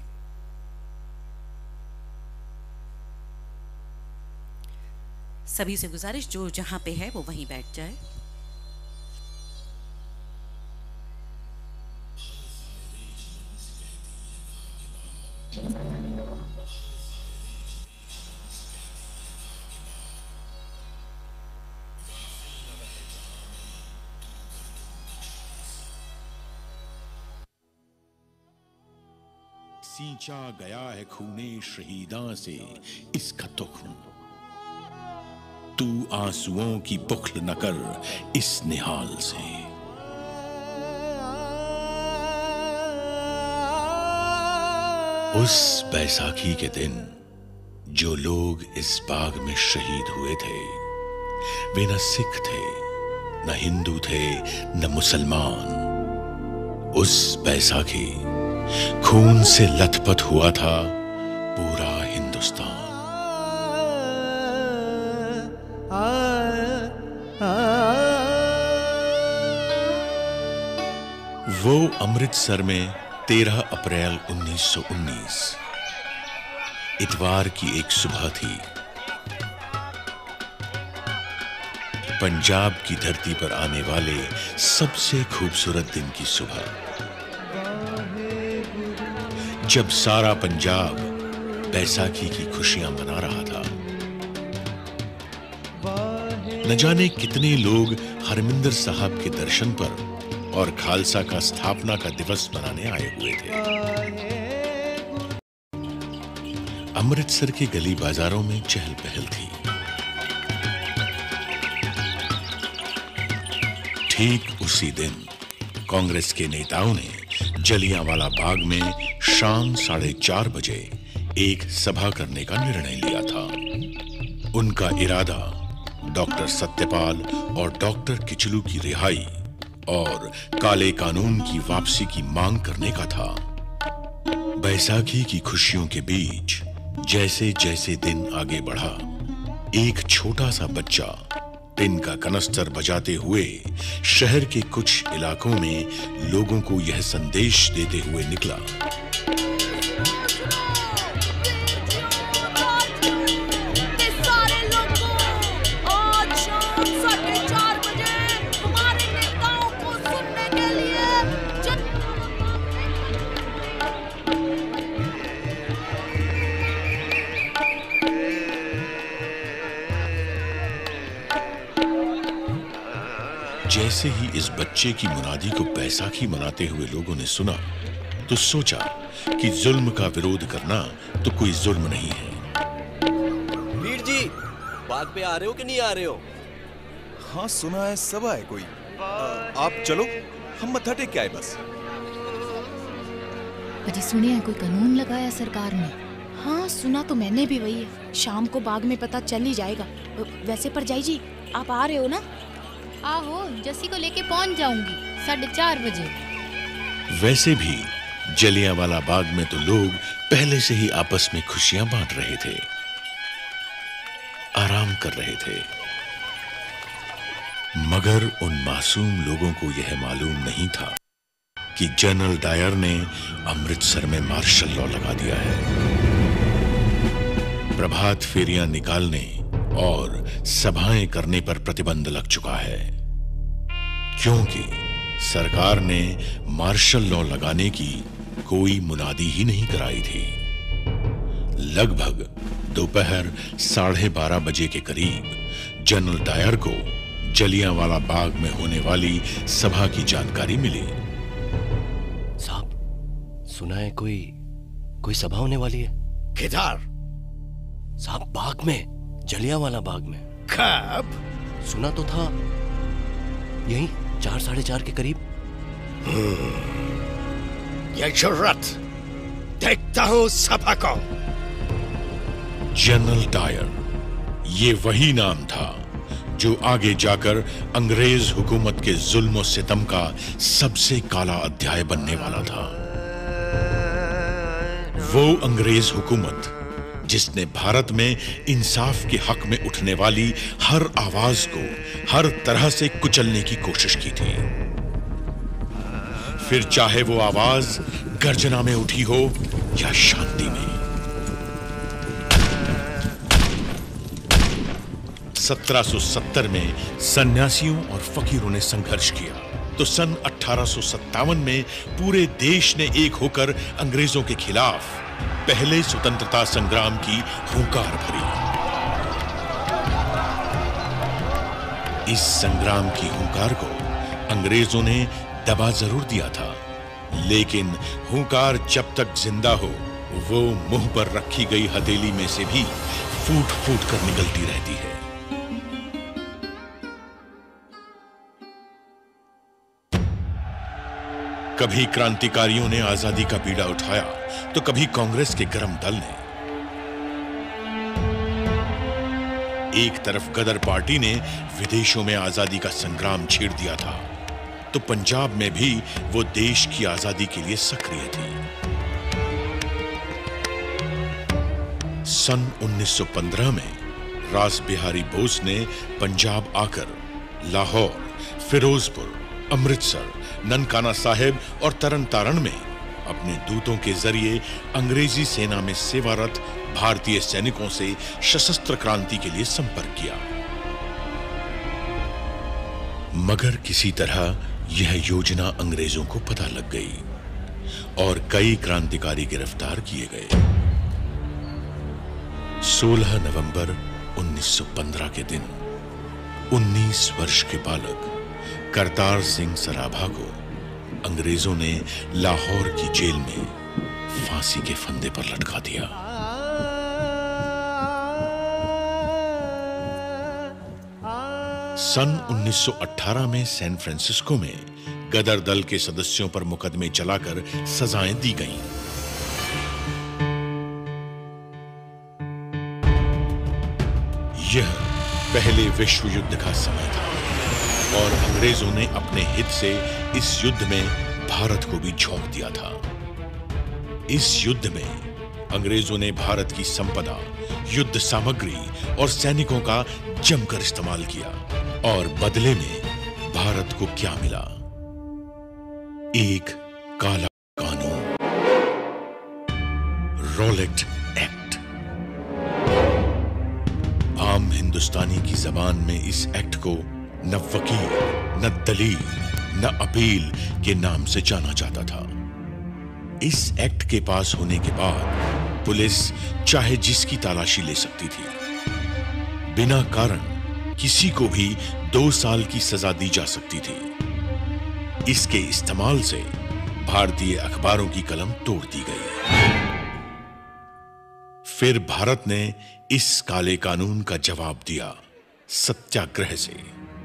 सभी से गुजारिश, जो जहां पे है वो वहीं बैठ जाए। सींचा गया है खूने शहीदां से इसका तुख्म, तू आंसुओं की बुखल न कर इस निहाल से। उस बैसाखी के दिन जो लोग इस बाग में शहीद हुए थे, वे न सिख थे, न हिंदू थे, न मुसलमान। उस बैसाखी खून से लथपथ हुआ था पूरा हिंदुस्तान। वो अमृतसर में तेरह अप्रैल उन्नीस सौ उन्नीस इतवार की एक सुबह थी। पंजाब की धरती पर आने वाले सबसे खूबसूरत दिन की सुबह, जब सारा पंजाब बैसाखी की खुशियां मना रहा था। न जाने कितने लोग हरमिंदर साहब के दर्शन पर और खालसा का स्थापना का दिवस मनाने आए हुए थे। अमृतसर के गली बाजारों में चहल पहल थी। ठीक उसी दिन कांग्रेस के नेताओं ने जलियांवाला बाग में शाम साढ़े चार बजे एक सभा करने का निर्णय लिया था। उनका इरादा डॉक्टर सत्यपाल और डॉक्टर किचलू की रिहाई और काले कानून की वापसी की मांग करने का था। बैसाखी की खुशियों के बीच जैसे जैसे दिन आगे बढ़ा, एक छोटा सा बच्चा टिन का कनस्तर बजाते हुए शहर के कुछ इलाकों में लोगों को यह संदेश देते हुए निकला। जैसे ही इस बच्चे की मुनादी को बैसाखी मनाते हुए लोगों ने सुना, तो सोचा कि जुल्म का विरोध करना तो कोई जुल्म नहीं है। वीर जी, बाग पे आ रहे हो कि नहीं आ रहे हो? हाँ सुना है, सब आए कोई। आ, आप चलो, हम मत्था टेक के आए बस। अजी सुने हैं कोई कानून लगाया सरकार ने? हाँ सुना तो मैंने भी वही है। शाम को बाग में पता चल ही जाएगा। वैसे परजाई जी आप आ रहे हो ना? आहो, जस्सी को लेके पहुंच जाऊंगी साढ़े चार बजे। वैसे भी जलियांवाला बाग में तो लोग पहले से ही आपस में खुशियां बांट रहे थे, आराम कर रहे थे, मगर उन मासूम लोगों को यह मालूम नहीं था कि जनरल डायर ने अमृतसर में मार्शल लॉ लगा दिया है। प्रभात फेरियां निकालने और सभाएं करने पर प्रतिबंध लग चुका है, क्योंकि सरकार ने मार्शल लॉ लगाने की कोई मुनादी ही नहीं कराई थी। लगभग दोपहर साढ़े बारह बजे के करीब जनरल डायर को जलियांवाला बाग में होने वाली सभा की जानकारी मिली। साहब, सुना है कोई कोई सभा होने वाली है। किधर? साहब, बाग में, जलियांवाला बाग में। कब? सुना तो था यही चार साढ़े चार के करीब। ये जुर्रत, देखता हूं सभा को। जनरल डायर, ये वही नाम था जो आगे जाकर अंग्रेज हुकूमत के जुल्म और सितम का सबसे काला अध्याय बनने वाला था। वो अंग्रेज हुकूमत जिसने भारत में इंसाफ के हक में उठने वाली हर आवाज को हर तरह से कुचलने की कोशिश की थी, फिर चाहे वो आवाज गर्जना में उठी हो या शांति में। सत्रह सौ सत्तर में सन्यासियों और फकीरों ने संघर्ष किया तो सन अठारह सौ सत्तावन में पूरे देश ने एक होकर अंग्रेजों के खिलाफ पहले स्वतंत्रता संग्राम की हुंकार भरी। इस संग्राम की हुंकार को अंग्रेजों ने दबा जरूर दिया था, लेकिन हुंकार जब तक जिंदा हो वो मुंह पर रखी गई हथेली में से भी फूट फूट कर निकलती रहती है। कभी क्रांतिकारियों ने आजादी का बीड़ा उठाया तो कभी कांग्रेस के गरम दल ने। एक तरफ गदर पार्टी ने विदेशों में आजादी का संग्राम छेड़ दिया था, तो पंजाब में भी वो देश की आजादी के लिए सक्रिय थी। सन उन्नीस सौ पंद्रह में रास बिहारी बोस ने पंजाब आकर लाहौर, फिरोजपुर, अमृतसर, ननकाना साहिब और तरन तारण में अपने दूतों के जरिए अंग्रेजी सेना में सेवारत भारतीय सैनिकों से सशस्त्र क्रांति के लिए संपर्क किया। मगर किसी तरह यह योजना अंग्रेजों को पता लग गई और कई क्रांतिकारी गिरफ्तार किए गए। सोलह नवंबर उन्नीस सौ पंद्रह के दिन उन्नीस वर्ष के बालक करतार सिंह सराभा को अंग्रेजों ने लाहौर की जेल में फांसी के फंदे पर लटका दिया। सन उन्नीस सौ अठारह में सैन फ्रांसिस्को में गदर दल के सदस्यों पर मुकदमे चलाकर सजाएं दी गईं। यह पहले विश्व युद्ध का समय था और अंग्रेजों ने अपने हित से इस युद्ध में भारत को भी झोंक दिया था। इस युद्ध में अंग्रेजों ने भारत की संपदा, युद्ध सामग्री और सैनिकों का जमकर इस्तेमाल किया और बदले में भारत को क्या मिला? एक काला कानून, रॉलेट एक्ट। आम हिंदुस्तानी की जबान में इस एक्ट को न वकील, न दलील, न अपील के नाम से जाना जाता था। इस एक्ट के पास होने के बाद पुलिस चाहे जिसकी तलाशी ले सकती थी। बिना कारण किसी को भी दो साल की सजा दी जा सकती थी। इसके इस्तेमाल से भारतीय अखबारों की कलम तोड़ दी गई। फिर भारत ने इस काले कानून का जवाब दिया सत्याग्रह से।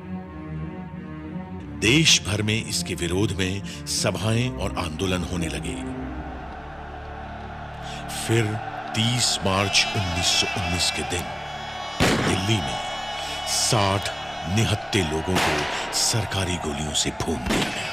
देश भर में इसके विरोध में सभाएं और आंदोलन होने लगे। फिर तीस मार्च उन्नीस सौ उन्नीस के दिन दिल्ली में साठ निहत्थे लोगों को सरकारी गोलियों से भून दिया गया।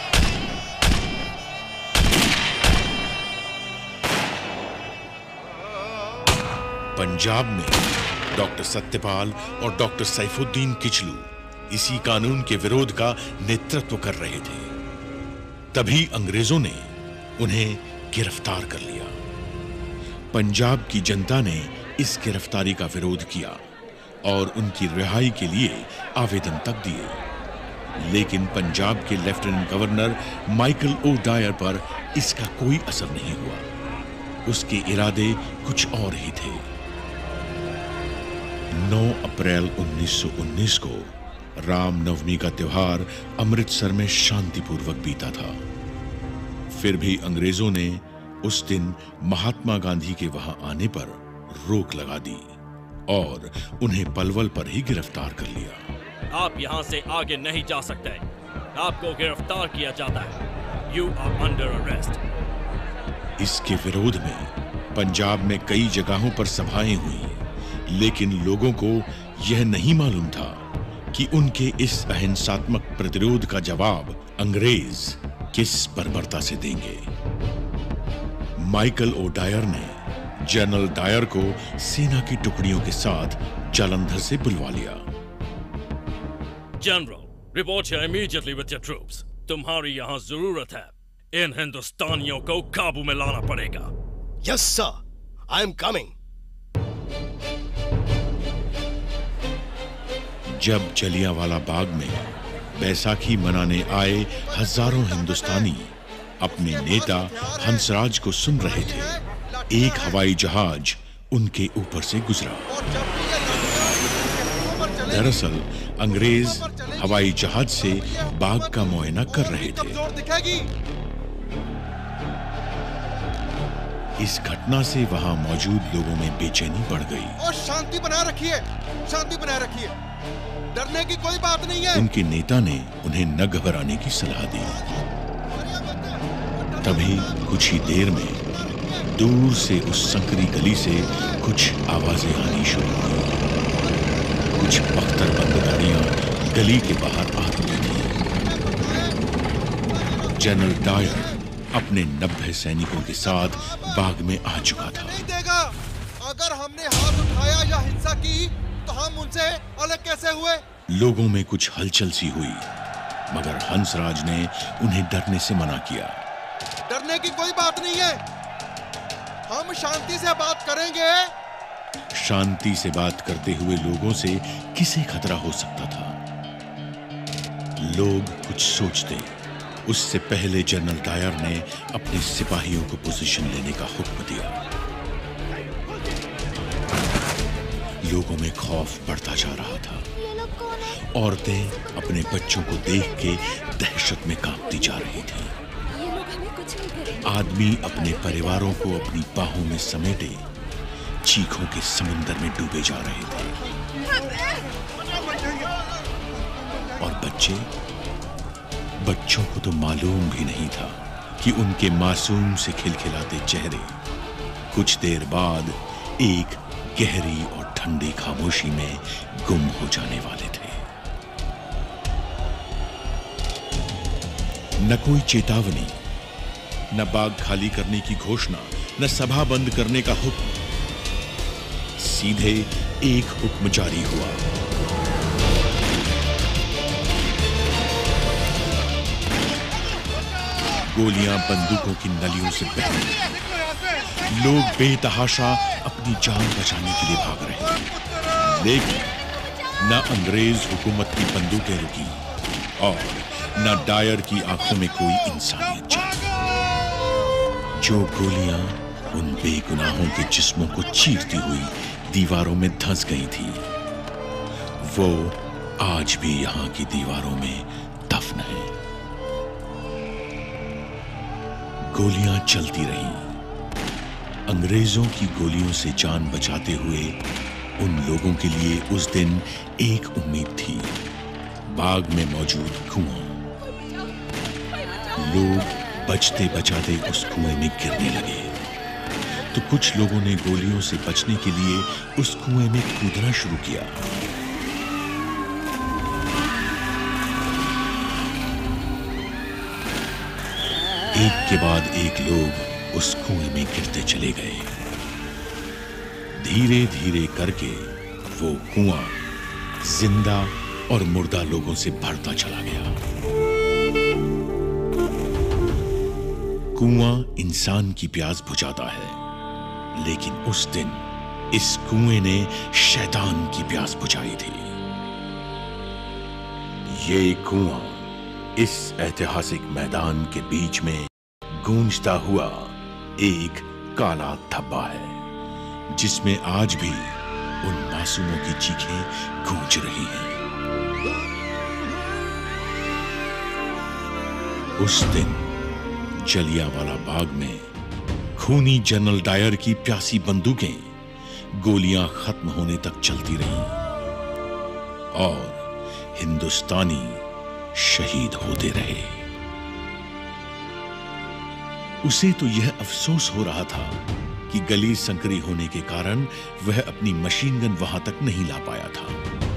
पंजाब में डॉक्टर सत्यपाल और डॉक्टर सैफुद्दीन किचलू इसी कानून के विरोध का नेतृत्व कर रहे थे। तभी अंग्रेजों ने उन्हें गिरफ्तार कर लिया। पंजाब की जनता ने इस गिरफ्तारी का विरोध किया और उनकी रिहाई के लिए आवेदन तक दिए, लेकिन पंजाब के lieutenant governor Michael O'Dwyer पर इसका कोई असर नहीं हुआ। उसके इरादे कुछ और ही थे। नौ अप्रैल उन्नीस सौ उन्नीस को रामनवमी का त्योहार अमृतसर में शांतिपूर्वक बीता था। फिर भी अंग्रेजों ने उस दिन महात्मा गांधी के वहां आने पर रोक लगा दी और उन्हें पलवल पर ही गिरफ्तार कर लिया। आप यहां से आगे नहीं जा सकते, आपको गिरफ्तार किया जाता है। You are under arrest. इसके विरोध में पंजाब में कई जगहों पर सभाएं हुई, लेकिन लोगों को यह नहीं मालूम था कि उनके इस अहिंसात्मक प्रतिरोध का जवाब अंग्रेज किस बर्बरता से देंगे। माइकल ओ डायर ने जनरल डायर को सेना की टुकड़ियों के साथ जालंधर से बुलवा लिया। General, report here immediately with your troops. तुम्हारी यहां जरूरत है। इन हिंदुस्तानियों को काबू में लाना पड़ेगा। Yes sir, I am coming. जब जलियांवाला बाग में बैसाखी मनाने आए हजारों हिंदुस्तानी अपने नेता हंसराज को सुन रहे थे, एक हवाई जहाज उनके ऊपर से गुजरा। दरअसल अंग्रेज हवाई जहाज से बाग का मुआयना कर रहे थे। इस घटना से वहां मौजूद लोगों में बेचैनी बढ़ गई। और शांति बनाए रखिए, शांति बनाए रखिए, डरने की कोई बात नहीं है। उनके नेता ने उन्हें न घबराने की सलाह दी। तभी कुछ ही देर में दूर से उस संकरी गली से कुछ आवाजें आनी शुरू हुई। कुछ बख्तरबंद गाड़ियां गली के बाहर आ रही थी। जनरल डायर अपने नब्बे सैनिकों के साथ बाग में आ चुका था। नहीं देगा। अगर हमने हाथ उठाया या हिंसा की तो हम उनसे अलग कैसे हुए? लोगों में कुछ हलचल सी हुई, मगर हंसराज ने उन्हें डरने से मना किया। डरने की कोई बात नहीं है, हम शांति से बात करेंगे। शांति से बात करते हुए लोगों से किसे खतरा हो सकता था? लोग कुछ सोचते उससे पहले जनरल डायर ने अपने सिपाहियों को पोजीशन लेने का हुक्म दिया। लोगों में खौफ बढ़ता जा रहा था। औरतें अपने बच्चों को देख के दहशत में कांपती जा रही थीं। आदमी अपने परिवारों को अपनी बाहों में समेटे चीखों के समुंदर में डूबे जा रहे थे। और बच्चे बच्चों को तो मालूम भी नहीं था कि उनके मासूम से खिलखिलाते चेहरे कुछ देर बाद एक गहरी और ठंडी खामोशी में गुम हो जाने वाले थे। न कोई चेतावनी, न बाग खाली करने की घोषणा, न सभा बंद करने का हुक्म। सीधे एक हुक्म जारी हुआ। गोलियां बंदूकों की नलियों से बह रही। लोग बेतहाशा अपनी जान बचाने के लिए भाग रहे थे, लेकिन न अंग्रेज हुकूमत की बंदूकें रुकी और न डायर की आंखों में कोई इंसानियत जगी। जो गोलियां उन बेगुनाहों के जिस्मों को चीरती हुई दीवारों में धंस गई थी, वो आज भी यहां की दीवारों में दफन है। गोलियां चलती रहीं। अंग्रेजों की गोलियों से जान बचाते हुए उन लोगों के लिए उस दिन एक उम्मीद थी, बाग में मौजूद कुआं। लोग बचते बचाते उस कुएं में गिरने लगे। तो कुछ लोगों ने गोलियों से बचने के लिए उस कुएं में कूदना शुरू किया। एक के बाद एक लोग उस कुएं में गिरते चले गए। धीरे धीरे करके वो कुआं जिंदा और मुर्दा लोगों से भरता चला गया। कुआं इंसान की प्यास बुझाता है, लेकिन उस दिन इस कुएं ने शैतान की प्यास बुझाई थी। ये कुआं इस ऐतिहासिक मैदान के बीच में गूंजता हुआ एक काला धब्बा है, जिसमें आज भी उन मासूमों की चीखें गूंज रही हैं। उस दिन जलियांवाला बाग में खूनी जनरल डायर की प्यासी बंदूकें गोलियां खत्म होने तक चलती रहीं और हिंदुस्तानी शहीद होते रहे। उसे तो यह अफसोस हो रहा था कि गली संकरी होने के कारण वह अपनी मशीन गन वहां तक नहीं ला पाया था।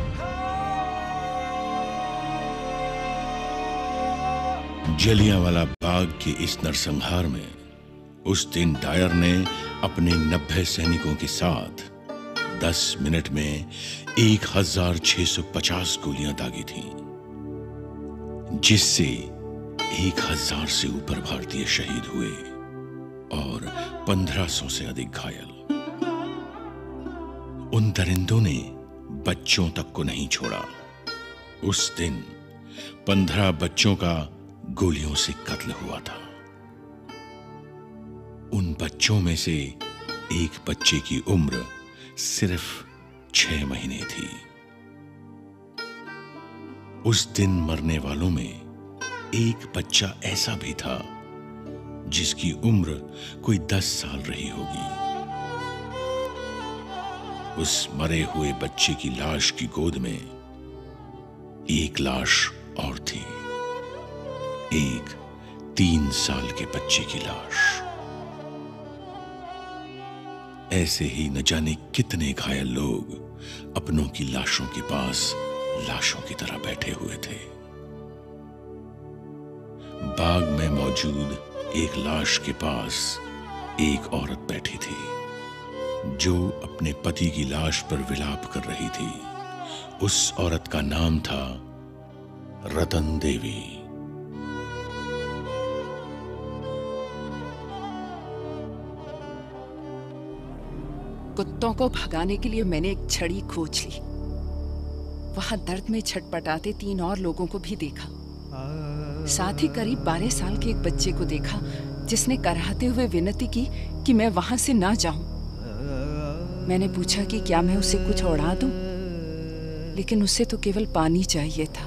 जलियांवाला बाग के इस नरसंहार में उस दिन डायर ने अपने नब्बे सैनिकों के साथ दस मिनट में एक हजार छह सौ पचास गोलियां दागी थीं, जिससे एक हजार से ऊपर भारतीय शहीद हुए और पंद्रह सौ से अधिक घायल। उन दरिंदों ने बच्चों तक को नहीं छोड़ा। उस दिन पंद्रह बच्चों का गोलियों से कत्ल हुआ था। उन बच्चों में से एक बच्चे की उम्र सिर्फ छह महीने थी। उस दिन मरने वालों में एक बच्चा ऐसा भी था जिसकी उम्र कोई दस साल रही होगी। उस मरे हुए बच्चे की लाश की गोद में एक लाश और थी, एक तीन साल के बच्चे की लाश। ऐसे ही न जाने कितने घायल लोग अपनों की लाशों के पास लाशों की तरह बैठे हुए थे। बाग में मौजूद एक लाश के पास एक औरत बैठी थी, जो अपने पति की लाश पर विलाप कर रही थी। उस औरत का नाम था रतन देवी। कुत्तों को भगाने के लिए मैंने एक छड़ी खोज ली। वहां दर्द में छटपटाते तीन और लोगों को भी देखा। साथ ही करीब बारह साल के एक बच्चे को देखा, जिसने कराहते हुए विनती की कि मैं वहां से ना जाऊं। मैंने पूछा कि क्या मैं उसे कुछ उड़ा दूं, लेकिन उसे तो केवल पानी चाहिए था।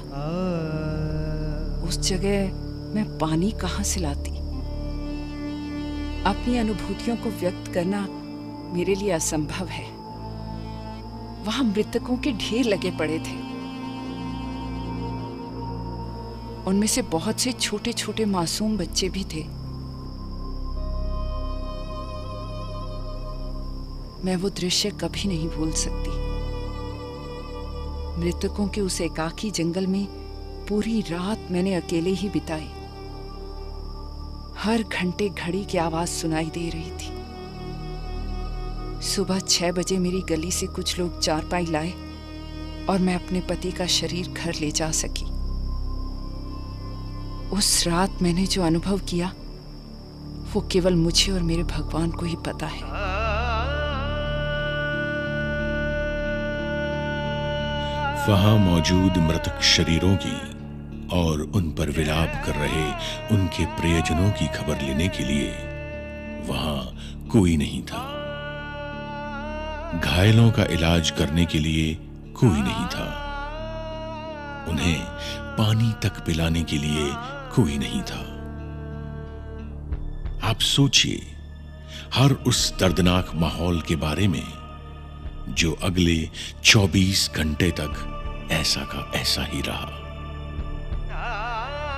उस जगह मैं पानी कहां से लाती? अपनी अनुभूतियों को व्यक्त करना मेरे लिए असंभव है। वहां मृतकों के ढेर लगे पड़े थे। उनमें से बहुत से छोटे छोटे मासूम बच्चे भी थे। मैं वो दृश्य कभी नहीं भूल सकती। मृतकों के उस एकाकी जंगल में पूरी रात मैंने अकेले ही बिताई। हर घंटे घड़ी की आवाज सुनाई दे रही थी। सुबह छह बजे मेरी गली से कुछ लोग चारपाई लाए और मैं अपने पति का शरीर घर ले जा सकी। उस रात मैंने जो अनुभव किया वो केवल मुझे और मेरे भगवान को ही पता है। वहां मौजूद मृतक शरीरों की और उन पर विलाप कर रहे उनके प्रियजनों की खबर लेने के लिए वहां कोई नहीं था। घायलों का इलाज करने के लिए कोई नहीं था। उन्हें पानी तक पिलाने के लिए कोई नहीं था। आप सोचिए हर उस दर्दनाक माहौल के बारे में जो अगले चौबीस घंटे तक ऐसा का ऐसा ही रहा।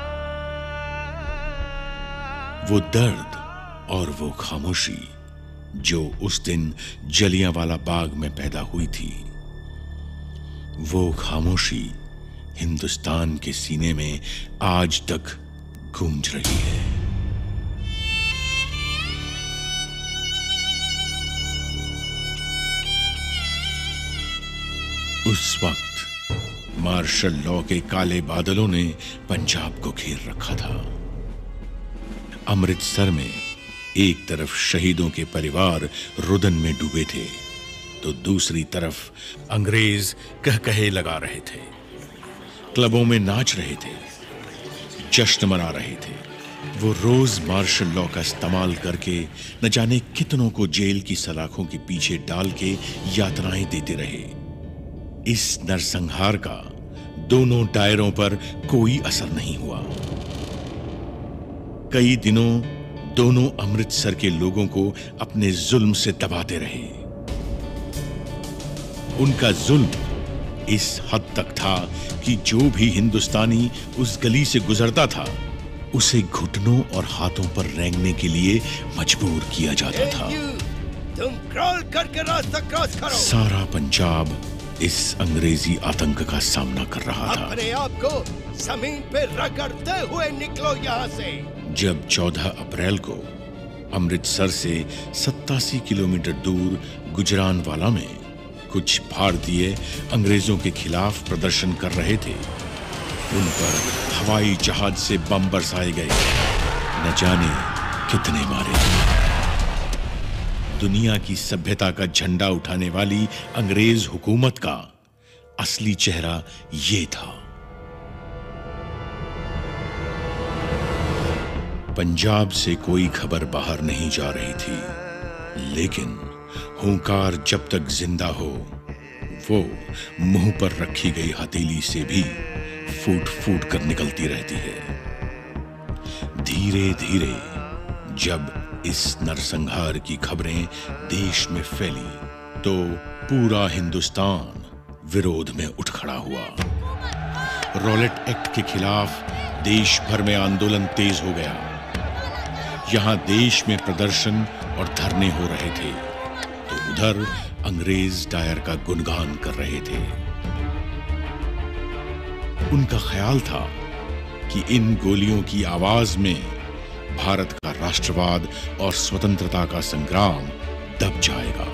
वो दर्द और वो खामोशी जो उस दिन जलियांवाला बाग में पैदा हुई थी, वो खामोशी हिंदुस्तान के सीने में आज तक गूंज रही है। उस वक्त मार्शल लॉ के काले बादलों ने पंजाब को घेर रखा था। अमृतसर में एक तरफ शहीदों के परिवार रुदन में डूबे थे, तो दूसरी तरफ अंग्रेज कहकहे लगा रहे थे, क्लबों में नाच रहे थे, जश्न मना रहे थे। वो रोज मार्शल लॉ का इस्तेमाल करके न जाने कितनों को जेल की सलाखों के पीछे डाल के यातनाएं देते रहे। इस नरसंहार का दोनों डायरों पर कोई असर नहीं हुआ। कई दिनों दोनों अमृतसर के लोगों को अपने जुल्म से दबाते रहे। उनका जुल्म इस हद तक था कि जो भी हिंदुस्तानी उस गली से गुजरता था, उसे घुटनों और हाथों पर रेंगने के लिए मजबूर किया जाता था। तुम क्रॉल करके रास्ता क्रॉस करो। सारा पंजाब इस अंग्रेजी आतंक का सामना कर रहा था। अपने आप को जमीन पे रगड़ते हुए निकलो यहाँ से। जब चौदह अप्रैल को अमृतसर से सत्तासी किलोमीटर दूर गुजरानवाला में कुछ भारतीय अंग्रेजों के खिलाफ प्रदर्शन कर रहे थे, उन पर हवाई जहाज से बम बरसाए गए। न जाने कितने मारे। दुनिया की सभ्यता का झंडा उठाने वाली अंग्रेज हुकूमत का असली चेहरा ये था। पंजाब से कोई खबर बाहर नहीं जा रही थी, लेकिन हुंकार जब तक जिंदा हो, वो मुंह पर रखी गई हथेली से भी फूट फूट कर निकलती रहती है। धीरे धीरे जब इस नरसंहार की खबरें देश में फैली, तो पूरा हिंदुस्तान विरोध में उठ खड़ा हुआ। रॉलेट एक्ट के खिलाफ देश भर में आंदोलन तेज हो गया। यहां देश में प्रदर्शन और धरने हो रहे थे, तो उधर अंग्रेज डायर का गुणगान कर रहे थे। उनका ख्याल था कि इन गोलियों की आवाज में भारत का राष्ट्रवाद और स्वतंत्रता का संग्राम दब जाएगा।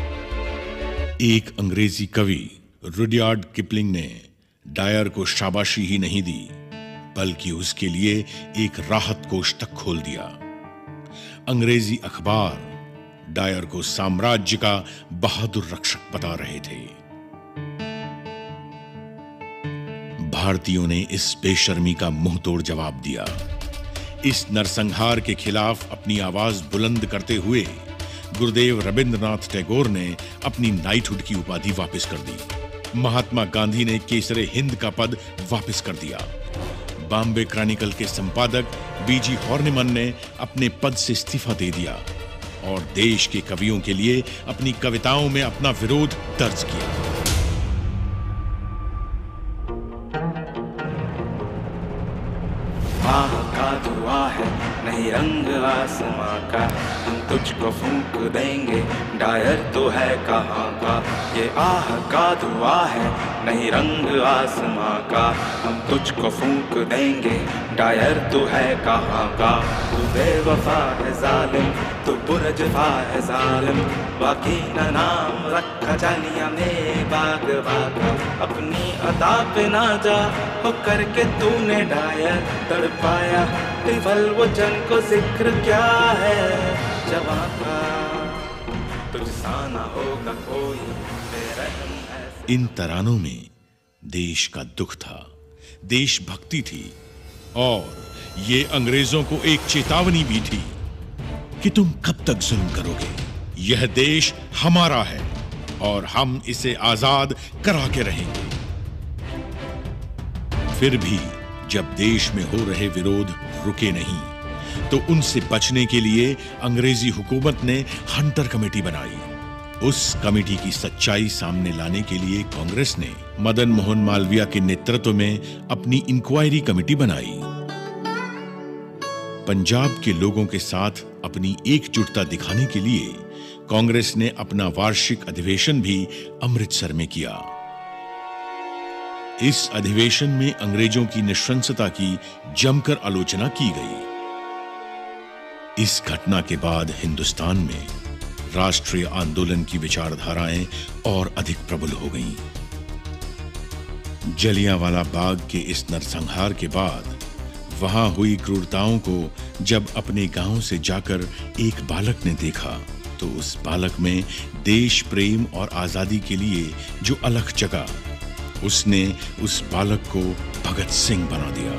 एक अंग्रेजी कवि रुडयार्ड किपलिंग ने डायर को शाबाशी ही नहीं दी, बल्कि उसके लिए एक राहत कोष तक खोल दिया। अंग्रेजी अखबार डायर को साम्राज्य का बहादुर रक्षक बता रहे थे। भारतीयों ने इस बेशर्मी का मुंहतोड़ जवाब दिया। इस नरसंहार के खिलाफ अपनी आवाज बुलंद करते हुए गुरुदेव रविंद्रनाथ टैगोर ने अपनी नाइटहुड की उपाधि वापस कर दी। महात्मा गांधी ने केसरे हिंद का पद वापस कर दिया। बॉम्बे क्रॉनिकल के संपादक बीजी हॉर्निमन ने अपने पद से इस्तीफा दे दिया और देश के कवियों के लिए अपनी कविताओं में अपना विरोध दर्ज किया। आह का दुआ है नहीं रंग आसमां का, हम तुझको फूंक देंगे डायर तो है कहाँ का। ये आह का दुआ है नहीं रंग आसमां का, हम तुझको फूंक देंगे डायर तो है कहाँ का। तू बेवफा है जालिम, तू पुरजफा है जालिम, बाकी न नाम रखा जालिया में बाग बागा। अपनी अदा पे ना जा हो करके तूने डायर तड़पाया, तिफल वो जन को जिक्र क्या है जवां का, तुझसा ना होगा कोई बेरहम ऐसे। इन तरानों में देश का दुख था, देशभक्ति थी और ये अंग्रेजों को एक चेतावनी भी थी कि तुम कब तक जुल्म करोगे। यह देश हमारा है और हम इसे आजाद करा के रहेंगे। फिर भी जब देश में हो रहे विरोध रुके नहीं, तो उनसे बचने के लिए अंग्रेजी हुकूमत ने हंटर कमेटी बनाई। उस कमेटी की सच्चाई सामने लाने के लिए कांग्रेस ने मदन मोहन मालवीय के नेतृत्व में अपनी इंक्वायरी कमेटी बनाई। पंजाब के लोगों के साथ अपनी एकजुटता दिखाने के लिए कांग्रेस ने अपना वार्षिक अधिवेशन भी अमृतसर में किया। इस अधिवेशन में अंग्रेजों की नृशंसता की जमकर आलोचना की गई। इस घटना के बाद हिंदुस्तान में राष्ट्रीय आंदोलन की विचारधाराएं और अधिक प्रबल हो गईं। जलियांवाला बाग के इस नरसंहार के बाद वहां हुई क्रूरताओं को जब अपने गांव से जाकर एक बालक ने देखा तो उस बालक में देश प्रेम और आजादी के लिए जो अलख जगा, उसने उस बालक को भगत सिंह बना दिया।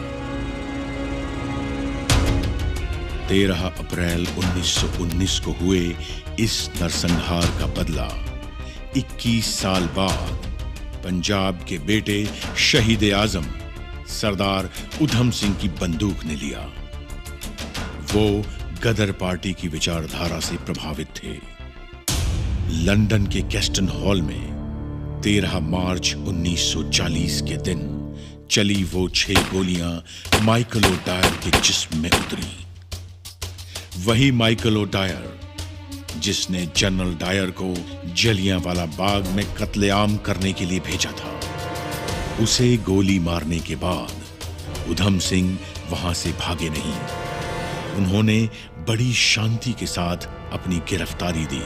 तेरह अप्रैल उन्नीस सौ उन्नीस को हुए इस नरसंहार का बदला इक्कीस साल बाद पंजाब के बेटे शहीद आजम सरदार उधम सिंह की बंदूक ने लिया। वो गदर पार्टी की विचारधारा से प्रभावित थे। लंदन के कैस्टन हॉल में तेरह मार्च उन्नीस सौ चालीस के दिन चली वो छह गोलियां माइकल ओडायर के जिस्म में उतरी। वही माइकल ओडायर जिसने जनरल डायर को जलियांवाला बाग में कत्लेआम करने के लिए भेजा था। उसे गोली मारने के बाद उधम सिंह वहां से भागे नहीं। उन्होंने बड़ी शांति के साथ अपनी गिरफ्तारी दी।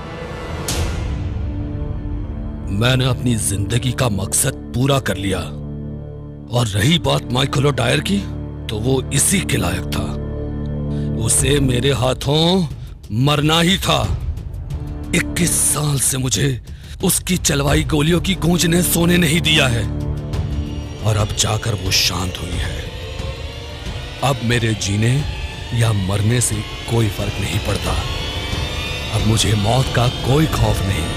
मैंने अपनी जिंदगी का मकसद पूरा कर लिया और रही बात माइकल ओडायर की, तो वो इसी के लायक था। उसे मेरे हाथों मरना ही था। इक्कीस साल से मुझे उसकी चलवाई गोलियों की गूंज ने सोने नहीं दिया है और अब जाकर वो शांत हुई है। अब मेरे जीने या मरने से कोई फर्क नहीं पड़ता। अब मुझे मौत का कोई खौफ नहीं।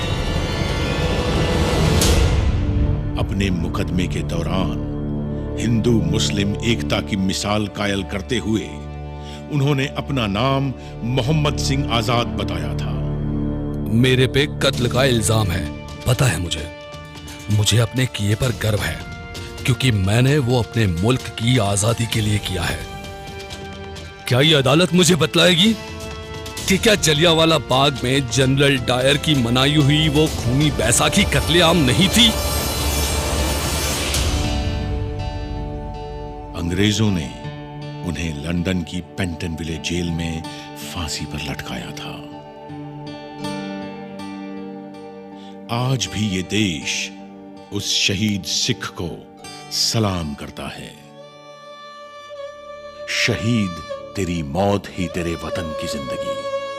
अपने मुकदमे के दौरान हिंदू मुस्लिम एकता की मिसाल कायल करते हुए उन्होंने अपना नाम मोहम्मद सिंह आजाद बताया था। मेरे पे कत्ल का इल्जाम है, पता है मुझे। मुझे अपने किए पर गर्व है क्योंकि मैंने वो अपने मुल्क की आजादी के लिए किया है। क्या ये अदालत मुझे बतलाएगी कि क्या जलियांवाला बाग में जनरल डायर की मनाई हुई वो खूनी बैसाखी कत्लेआम नहीं थी? अंग्रेजों ने उन्हें लंदन की पेंटनविले जेल में फांसी पर लटकाया था। आज भी ये देश उस शहीद सिख को सलाम करता है। शहीद तेरी मौत ही तेरे वतन की जिंदगी।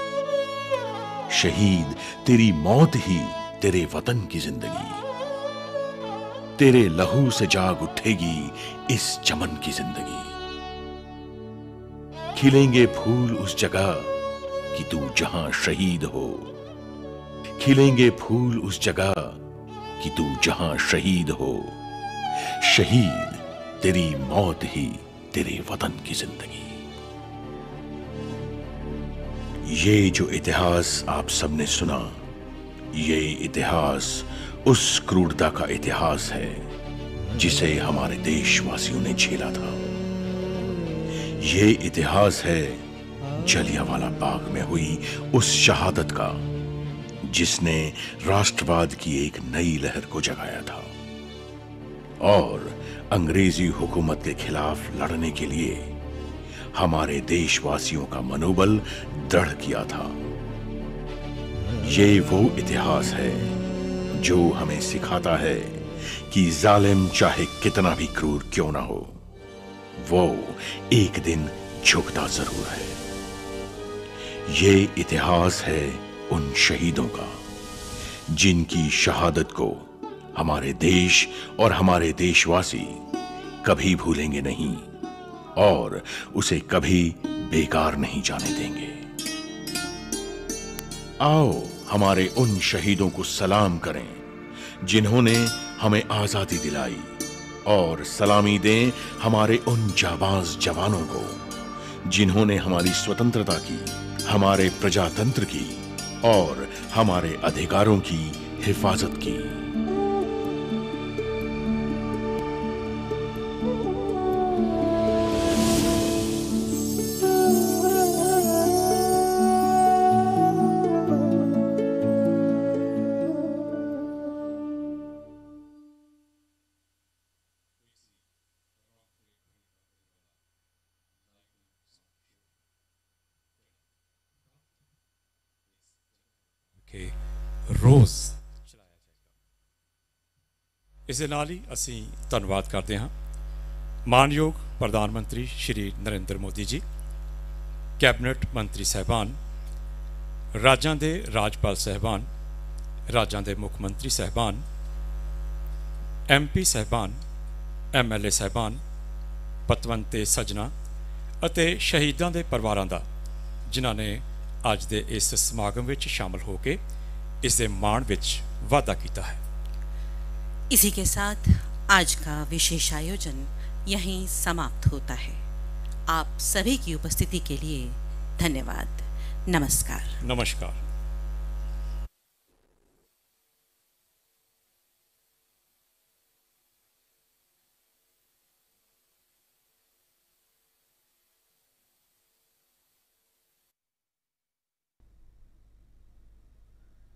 शहीद तेरी मौत ही तेरे वतन की जिंदगी। तेरे लहू से जाग उठेगी इस चमन की जिंदगी। खिलेंगे फूल उस जगह कि तू जहां शहीद हो। खिलेंगे फूल उस जगह कि तू जहां शहीद हो। शहीद तेरी मौत ही तेरे वतन की जिंदगी। ये जो इतिहास आप सबने सुना, ये इतिहास उस क्रूरता का इतिहास है जिसे हमारे देशवासियों ने झेला था। ये इतिहास है जलियांवाला बाग में हुई उस शहादत का जिसने राष्ट्रवाद की एक नई लहर को जगाया था और अंग्रेजी हुकूमत के खिलाफ लड़ने के लिए हमारे देशवासियों का मनोबल दृढ़ किया था। ये वो इतिहास है जो हमें सिखाता है कि जालिम चाहे कितना भी क्रूर क्यों ना हो, वो एक दिन झुकता जरूर है। ये इतिहास है उन शहीदों का जिनकी शहादत को हमारे देश और हमारे देशवासी कभी भूलेंगे नहीं और उसे कभी बेकार नहीं जाने देंगे। आओ हमारे उन शहीदों को सलाम करें जिन्होंने हमें आजादी दिलाई और सलामी दें हमारे उन जाबाज जवानों को जिन्होंने हमारी स्वतंत्रता की, हमारे प्रजातंत्र की और हमारे अधिकारों की हिफाजत की। ਰੋਜ਼ ਇਸ ਦੇ ਨਾਲ ਹੀ ਅਸੀਂ ਧੰਨਵਾਦ ਕਰਦੇ ਹਾਂ ਮਾਨਯੋਗ ਪ੍ਰਧਾਨ ਮੰਤਰੀ ਸ਼੍ਰੀ ਨਰਿੰਦਰ ਮੋਦੀ ਜੀ, ਕੈਬਨਿਟ ਮੰਤਰੀ ਸਾਹਿਬਾਨ, ਰਾਜਾਂ ਦੇ ਰਾਜਪਾਲ ਸਾਹਿਬਾਨ, ਰਾਜਾਂ ਦੇ ਮੁੱਖ ਮੰਤਰੀ ਸਾਹਿਬਾਨ, ਐਮ ਪੀ ਸਾਹਿਬਾਨ, ਐਮ ਐਲ ਏ ਸਾਹਿਬਾਨ, ਪਤਵੰਤੇ ਸੱਜਣਾ ਅਤੇ ਸ਼ਹੀਦਾਂ ਦੇ ਪਰਿਵਾਰਾਂ ਦਾ, ਜਿਨ੍ਹਾਂ ਨੇ ਅੱਜ ਦੇ ਇਸ ਸਮਾਗਮ ਵਿੱਚ ਸ਼ਾਮਲ ਹੋ के इस दे मान विच वादा किया है। इसी के साथ आज का विशेष आयोजन यहीं समाप्त होता है। आप सभी की उपस्थिति के लिए धन्यवाद। नमस्कार। नमस्कार।